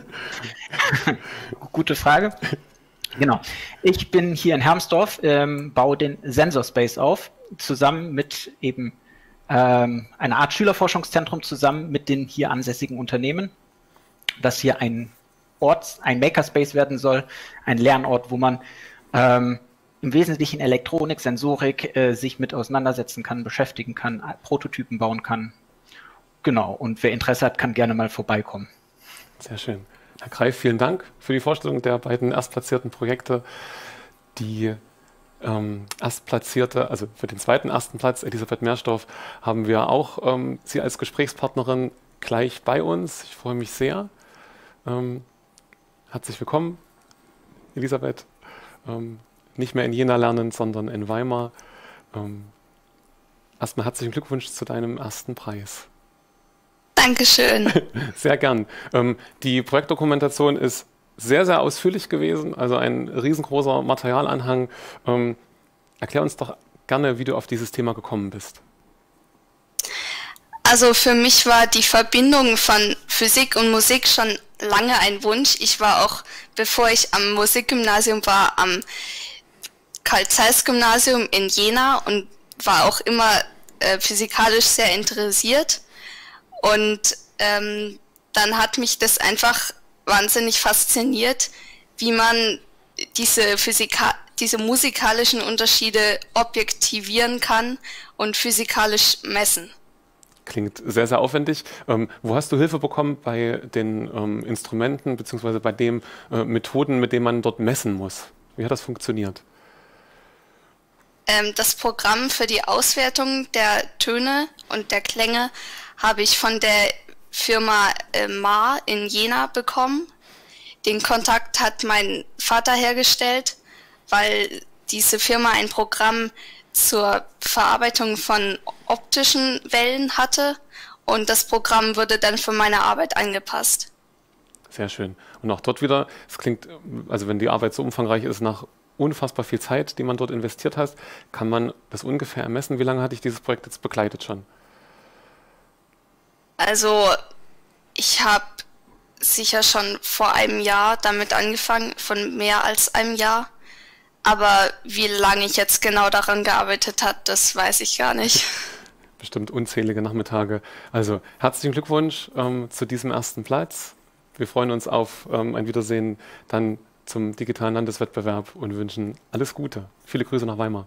Gute Frage. Genau. Ich bin hier in Hermsdorf, ähm, baue den Sensorspace auf, zusammen mit eben ähm, einer Art Schülerforschungszentrum, zusammen mit den hier ansässigen Unternehmen, das hier ein Ort, ein Makerspace werden soll, ein Lernort, wo man ähm, im Wesentlichen Elektronik, Sensorik äh, sich mit auseinandersetzen kann, beschäftigen kann, Prototypen bauen kann. Genau, und wer Interesse hat, kann gerne mal vorbeikommen. Sehr schön. Herr Greif, vielen Dank für die Vorstellung der beiden erstplatzierten Projekte. Die ähm, erstplatzierte, also für den zweiten ersten Platz, Elisabeth Mehrstoff, haben wir auch ähm, Sie als Gesprächspartnerin gleich bei uns. Ich freue mich sehr. Ähm, herzlich willkommen, Elisabeth. Ähm, nicht mehr in Jena lernen, sondern in Weimar. Ähm, erstmal herzlichen Glückwunsch zu deinem ersten Preis. Dankeschön. Sehr gern. Ähm, die Projektdokumentation ist sehr, sehr ausführlich gewesen, also ein riesengroßer Materialanhang. Ähm, erklär uns doch gerne, wie du auf dieses Thema gekommen bist. Also für mich war die Verbindung von Physik und Musik schon lange ein Wunsch. Ich war auch, bevor ich am Musikgymnasium war, am Karl-Zeiss-Gymnasium in Jena und war auch immer äh, physikalisch sehr interessiert. Und ähm, dann hat mich das einfach wahnsinnig fasziniert, wie man diese, Physika diese musikalischen Unterschiede objektivieren kann und physikalisch messen. Klingt sehr, sehr aufwendig. Ähm, wo hast du Hilfe bekommen bei den ähm, Instrumenten bzw. bei den äh, Methoden, mit denen man dort messen muss? Wie hat das funktioniert? Ähm, das Programm für die Auswertung der Töne und der Klänge habe ich von der Firma äh, M A in Jena bekommen. Den Kontakt hat mein Vater hergestellt, weil diese Firma ein Programm zur Verarbeitung von optischen Wellen hatte und das Programm wurde dann für meine Arbeit angepasst. Sehr schön. Und auch dort wieder, es klingt, also wenn die Arbeit so umfangreich ist, nach unfassbar viel Zeit, die man dort investiert hat, kann man das ungefähr ermessen. Wie lange hatte ich dieses Projekt jetzt begleitet schon? Also ich habe sicher schon vor einem Jahr damit angefangen, von mehr als einem Jahr. Aber wie lange ich jetzt genau daran gearbeitet habe, das weiß ich gar nicht. Bestimmt unzählige Nachmittage. Also herzlichen Glückwunsch ähm, zu diesem ersten Platz. Wir freuen uns auf ähm, ein Wiedersehen dann zum digitalen Landeswettbewerb und wünschen alles Gute. Viele Grüße nach Weimar.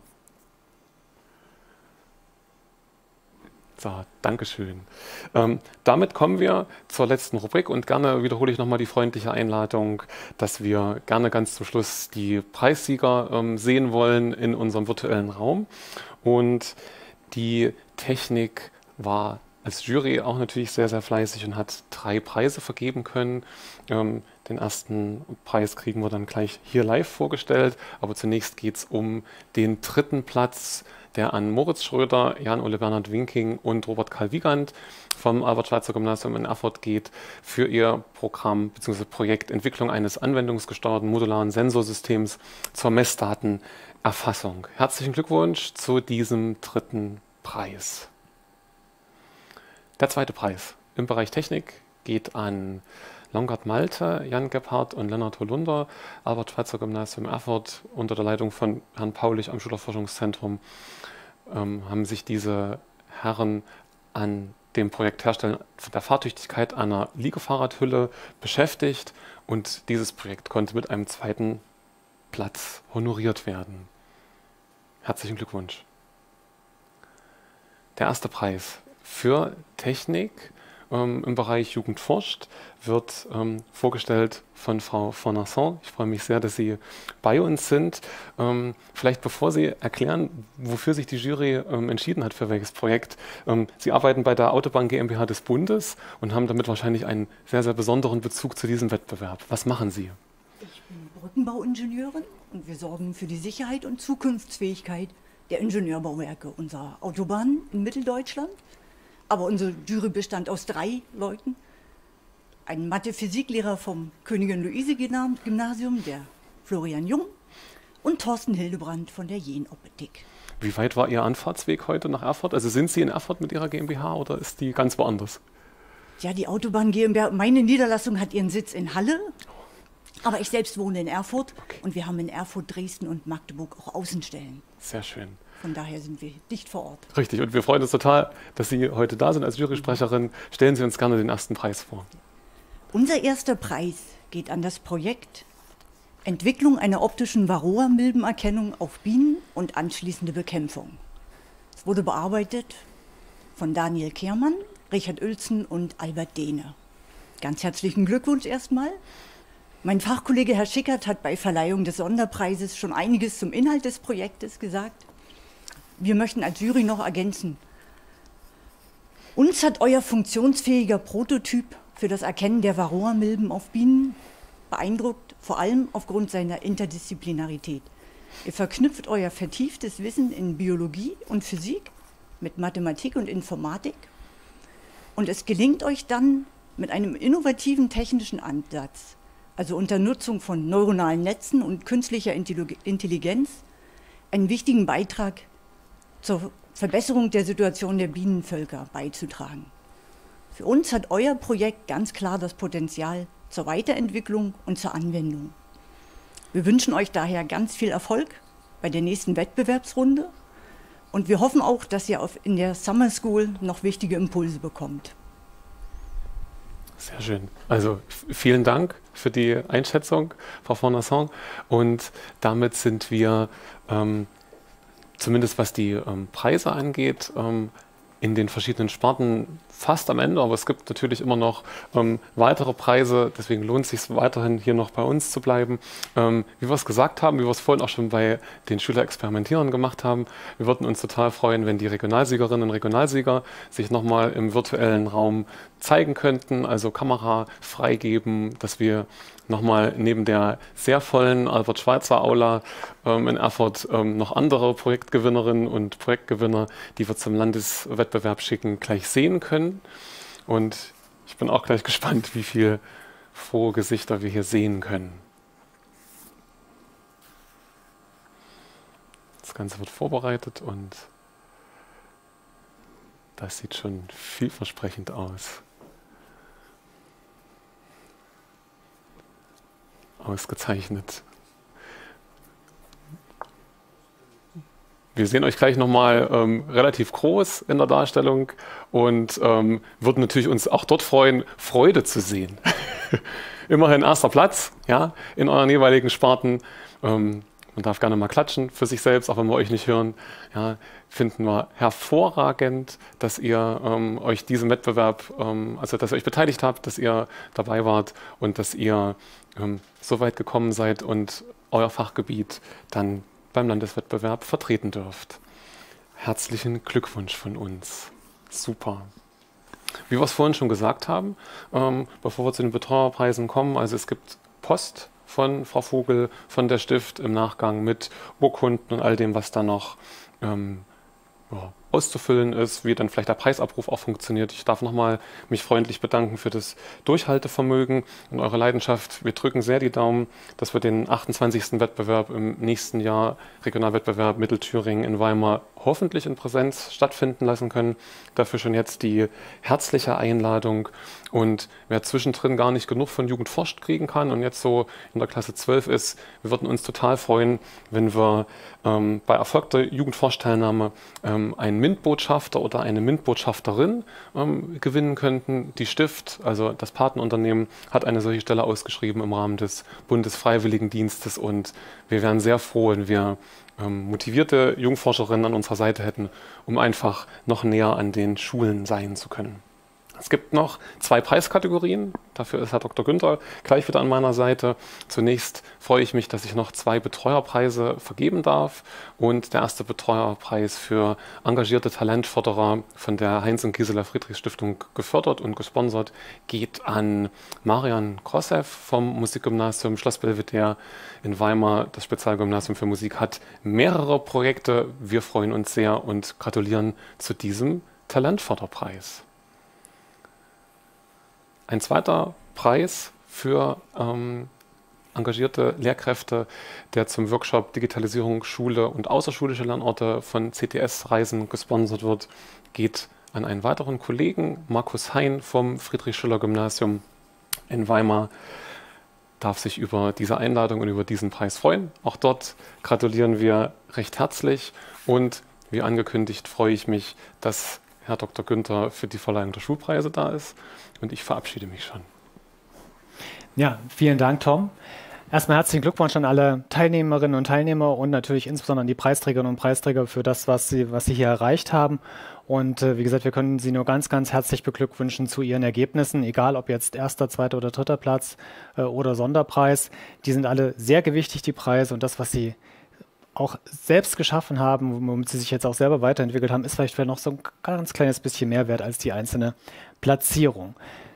So, Dankeschön. Ähm, damit kommen wir zur letzten Rubrik und gerne wiederhole ich nochmal die freundliche Einladung, dass wir gerne ganz zum Schluss die Preissieger ähm, sehen wollen in unserem virtuellen Raum. Und die Technik war als Jury auch natürlich sehr, sehr fleißig und hat drei Preise vergeben können. Ähm, den ersten Preis kriegen wir dann gleich hier live vorgestellt, aber zunächst geht es um den dritten Platz, der an Moritz Schröder, Jan-Ole Bernhard Winking und Robert Karl Wiegand vom Albert-Schweitzer-Gymnasium in Erfurt geht für ihr Programm bzw. Projekt Entwicklung eines anwendungsgesteuerten modularen Sensorsystems zur Messdatenerfassung. Herzlichen Glückwunsch zu diesem dritten Preis. Der zweite Preis im Bereich Technik geht an Longard Malte, Jan Gebhardt und Lennart Holunder, Albert-Schweitzer-Gymnasium Erfurt unter der Leitung von Herrn Paulich am Schülerforschungszentrum ähm, haben sich diese Herren an dem Projekt Herstellen der Fahrtüchtigkeit einer Liegefahrradhülle beschäftigt und dieses Projekt konnte mit einem zweiten Platz honoriert werden. Herzlichen Glückwunsch. Der erste Preis für Technik ähm, im Bereich Jugend forscht wird ähm, vorgestellt von Frau Fornasson. Ich freue mich sehr, dass Sie bei uns sind. Ähm, vielleicht bevor Sie erklären, wofür sich die Jury ähm, entschieden hat, für welches Projekt. Ähm, Sie arbeiten bei der Autobahn GmbH des Bundes und haben damit wahrscheinlich einen sehr, sehr besonderen Bezug zu diesem Wettbewerb. Was machen Sie? Ich bin Brückenbauingenieurin und wir sorgen für die Sicherheit und Zukunftsfähigkeit der Ingenieurbauwerke unserer Autobahnen in Mitteldeutschland. Aber unsere Jury bestand aus drei Leuten. Ein Mathe-Physiklehrer vom Königin-Luise-Gymnasium, der Florian Jung, und Thorsten Hildebrand von der Jen-Optik. Wie weit war Ihr Anfahrtsweg heute nach Erfurt? Also sind Sie in Erfurt mit Ihrer GmbH oder ist die ganz woanders? Ja, die Autobahn GmbH, meine Niederlassung hat ihren Sitz in Halle, aber ich selbst wohne in Erfurt okay. und wir haben in Erfurt, Dresden und Magdeburg auch Außenstellen. Sehr schön. Von daher sind wir dicht vor Ort. Richtig, und wir freuen uns total, dass Sie heute da sind als Jurysprecherin. Stellen Sie uns gerne den ersten Preis vor. Unser erster Preis geht an das Projekt Entwicklung einer optischen Varroa-Milbenerkennung auf Bienen und anschließende Bekämpfung. Es wurde bearbeitet von Daniel Kehrmann, Richard Uelzen und Albert Dehne. Ganz herzlichen Glückwunsch erstmal. Mein Fachkollege Herr Schickert hat bei Verleihung des Sonderpreises schon einiges zum Inhalt des Projektes gesagt. Wir möchten als Jury noch ergänzen. Uns hat euer funktionsfähiger Prototyp für das Erkennen der Varroa-Milben auf Bienen beeindruckt, vor allem aufgrund seiner Interdisziplinarität. Ihr verknüpft euer vertieftes Wissen in Biologie und Physik mit Mathematik und Informatik und es gelingt euch dann mit einem innovativen technischen Ansatz, also unter Nutzung von neuronalen Netzen und künstlicher Intelligenz, einen wichtigen Beitrag zur Verbesserung der Situation der Bienenvölker beizutragen. Für uns hat euer Projekt ganz klar das Potenzial zur Weiterentwicklung und zur Anwendung. Wir wünschen euch daher ganz viel Erfolg bei der nächsten Wettbewerbsrunde und wir hoffen auch, dass ihr auf, in der Summer School noch wichtige Impulse bekommt. Sehr schön. Also vielen Dank für die Einschätzung, Frau Fornasson. Und damit sind wir ähm, zumindest was die ähm, Preise angeht, ähm, in den verschiedenen Sparten fast am Ende, aber es gibt natürlich immer noch ähm, weitere Preise, deswegen lohnt es sich weiterhin hier noch bei uns zu bleiben. Ähm, wie wir es gesagt haben, wie wir es vorhin auch schon bei den Schülerexperimentieren gemacht haben, wir würden uns total freuen, wenn die Regionalsiegerinnen und Regionalsieger sich nochmal im virtuellen Raum zeigen könnten, also Kamera freigeben, dass wir nochmal neben der sehr vollen Albert-Schweitzer-Aula ähm, in Erfurt ähm, noch andere Projektgewinnerinnen und Projektgewinner, die wir zum Landeswettbewerb schicken, gleich sehen können. Und ich bin auch gleich gespannt, wie viele frohe Gesichter wir hier sehen können. Das Ganze wird vorbereitet und das sieht schon vielversprechend aus. Ausgezeichnet. Wir sehen euch gleich nochmal ähm, relativ groß in der Darstellung und ähm, würden natürlich uns auch dort freuen, Freude zu sehen. Immerhin erster Platz, ja, in euren jeweiligen Sparten. Ähm, man darf gerne mal klatschen für sich selbst, auch wenn wir euch nicht hören. Ja, finden wir hervorragend, dass ihr ähm, euch diesem Wettbewerb, ähm, also dass ihr euch beteiligt habt, dass ihr dabei wart und dass ihr ähm, so weit gekommen seid und euer Fachgebiet dann beim Landeswettbewerb vertreten dürft. Herzlichen Glückwunsch von uns. Super. Wie wir es vorhin schon gesagt haben, ähm, bevor wir zu den Betreuerpreisen kommen, also es gibt Post von Frau Vogel, von der Stift im Nachgang mit Urkunden und all dem, was da noch ähm, ja, auszufüllen ist, wie dann vielleicht der Preisabruf auch funktioniert. Ich darf nochmal mich freundlich bedanken für das Durchhaltevermögen und eure Leidenschaft. Wir drücken sehr die Daumen, dass wir den achtundzwanzigsten Wettbewerb im nächsten Jahr, Regionalwettbewerb Mittelthüringen in Weimar, hoffentlich in Präsenz stattfinden lassen können. Dafür schon jetzt die herzliche Einladung. Und wer zwischendrin gar nicht genug von Jugend forscht kriegen kann und jetzt so in der Klasse zwölf ist, wir würden uns total freuen, wenn wir ähm, bei erfolgter Jugendforschteilnahme ähm, einen einen MINT-Botschafter oder eine MINT-Botschafterin ähm, gewinnen könnten. Die Stift, also das Patenunternehmen, hat eine solche Stelle ausgeschrieben im Rahmen des Bundesfreiwilligendienstes und wir wären sehr froh, wenn wir ähm, motivierte Jungforscherinnen an unserer Seite hätten, um einfach noch näher an den Schulen sein zu können. Es gibt noch zwei Preiskategorien. Dafür ist Herr Doktor Günther gleich wieder an meiner Seite. Zunächst freue ich mich, dass ich noch zwei Betreuerpreise vergeben darf. Und der erste Betreuerpreis für engagierte Talentförderer von der Heinz- und Gisela-Friedrich-Stiftung gefördert und gesponsert geht an Marian Grossev vom Musikgymnasium Schloss Belvedere in Weimar. Das Spezialgymnasium für Musik hat mehrere Projekte. Wir freuen uns sehr und gratulieren zu diesem Talentförderpreis. Ein zweiter Preis für ähm, engagierte Lehrkräfte, der zum Workshop Digitalisierung Schule und außerschulische Lernorte von C T S-Reisen gesponsert wird, geht an einen weiteren Kollegen, Markus Hein vom Friedrich-Schiller-Gymnasium in Weimar. Darf sich über diese Einladung und über diesen Preis freuen. Auch dort gratulieren wir recht herzlich und wie angekündigt freue ich mich, dass Herr Doktor Günther für die Verleihung der Schulpreise da ist. Und ich verabschiede mich schon. Ja, vielen Dank, Tom. Erstmal herzlichen Glückwunsch an alle Teilnehmerinnen und Teilnehmer und natürlich insbesondere an die Preisträgerinnen und Preisträger für das, was sie, was sie hier erreicht haben. Und äh, wie gesagt, wir können Sie nur ganz, ganz herzlich beglückwünschen zu Ihren Ergebnissen, egal ob jetzt erster, zweiter oder dritter Platz äh, oder Sonderpreis. Die sind alle sehr gewichtig, die Preise, und das, was Sie auch selbst geschaffen haben, womit sie sich jetzt auch selber weiterentwickelt haben, ist vielleicht noch so ein ganz kleines bisschen mehr wert als die einzelne Platzierung.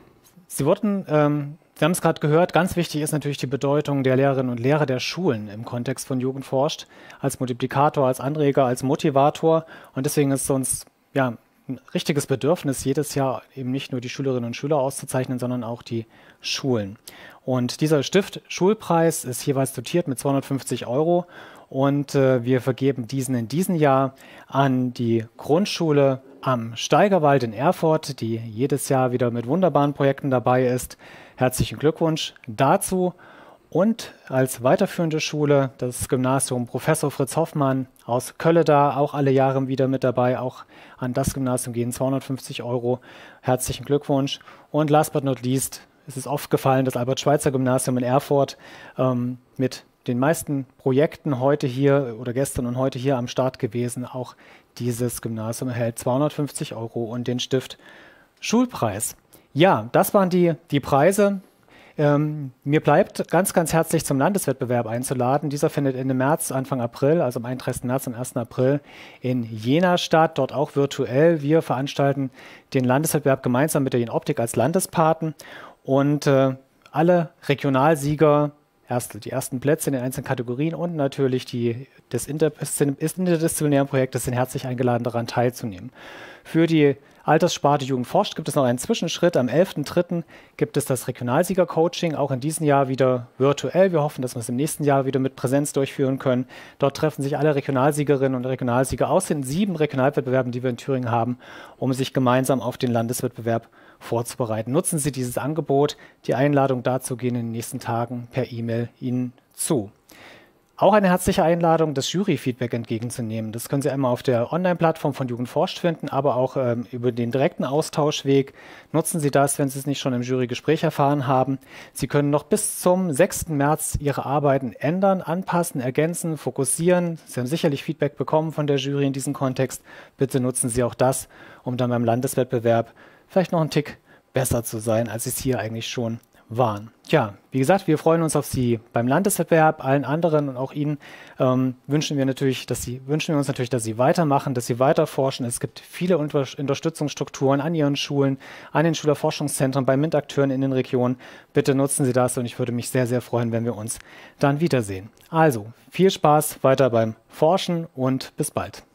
Sie wurden, ähm, Sie haben es gerade gehört, ganz wichtig ist natürlich die Bedeutung der Lehrerinnen und Lehrer der Schulen im Kontext von Jugend forscht, als Multiplikator, als Anreger, als Motivator, und deswegen ist es uns ja ein richtiges Bedürfnis, jedes Jahr eben nicht nur die Schülerinnen und Schüler auszuzeichnen, sondern auch die Schulen. Und dieser Stift-Schulpreis ist jeweils dotiert mit zweihundertfünfzig Euro. Und äh, wir vergeben diesen in diesem Jahr an die Grundschule am Steigerwald in Erfurt, die jedes Jahr wieder mit wunderbaren Projekten dabei ist. Herzlichen Glückwunsch dazu. Und als weiterführende Schule das Gymnasium Professor Fritz Hoffmann aus Kölleda, auch alle Jahre wieder mit dabei. Auch an das Gymnasium gehen zweihundertfünfzig Euro. Herzlichen Glückwunsch. Und last but not least, es ist oft gefallen, das Albert-Schweitzer-Gymnasium in Erfurt ähm, mit den meisten Projekten heute hier oder gestern und heute hier am Start gewesen. Auch dieses Gymnasium erhält zweihundertfünfzig Euro und den Stift Schulpreis. Ja, das waren die, die Preise. Ähm, mir bleibt ganz, ganz herzlich zum Landeswettbewerb einzuladen. Dieser findet Ende März, Anfang April, also am einunddreißigsten März und ersten April in Jena statt, dort auch virtuell. Wir veranstalten den Landeswettbewerb gemeinsam mit der Jenoptik als Landespaten und äh, alle Regionalsieger, Erste, die ersten Plätze in den einzelnen Kategorien und natürlich die des interdisziplinären Projektes sind herzlich eingeladen, daran teilzunehmen. Für die Alterssparte Jugend forscht gibt es noch einen Zwischenschritt. Am elften dritten gibt es das Regionalsieger-Coaching, auch in diesem Jahr wieder virtuell. Wir hoffen, dass wir es im nächsten Jahr wieder mit Präsenz durchführen können. Dort treffen sich alle Regionalsiegerinnen und Regionalsieger aus den sieben Regionalwettbewerben, die wir in Thüringen haben, um sich gemeinsam auf den Landeswettbewerb vorzubereiten. Nutzen Sie dieses Angebot. Die Einladung dazu gehen in den nächsten Tagen per E-Mail Ihnen zu. Auch eine herzliche Einladung, das Jury-Feedback entgegenzunehmen. Das können Sie einmal auf der Online-Plattform von Jugend forscht finden, aber auch ähm, über den direkten Austauschweg. Nutzen Sie das, wenn Sie es nicht schon im Jurygespräch erfahren haben. Sie können noch bis zum sechsten März Ihre Arbeiten ändern, anpassen, ergänzen, fokussieren. Sie haben sicherlich Feedback bekommen von der Jury in diesem Kontext. Bitte nutzen Sie auch das, um dann beim Landeswettbewerb vielleicht noch einen Tick besser zu sein, als Sie es hier eigentlich schon waren. Tja, wie gesagt, wir freuen uns auf Sie beim Landeswettbewerb, allen anderen und auch Ihnen ähm, wünschen wir natürlich, dass Sie wünschen wir uns natürlich, dass Sie weitermachen, dass Sie weiter forschen. Es gibt viele Unter Unterstützungsstrukturen an Ihren Schulen, an den Schülerforschungszentren, bei MINT-Akteuren in den Regionen. Bitte nutzen Sie das und ich würde mich sehr, sehr freuen, wenn wir uns dann wiedersehen. Also, viel Spaß weiter beim Forschen und bis bald.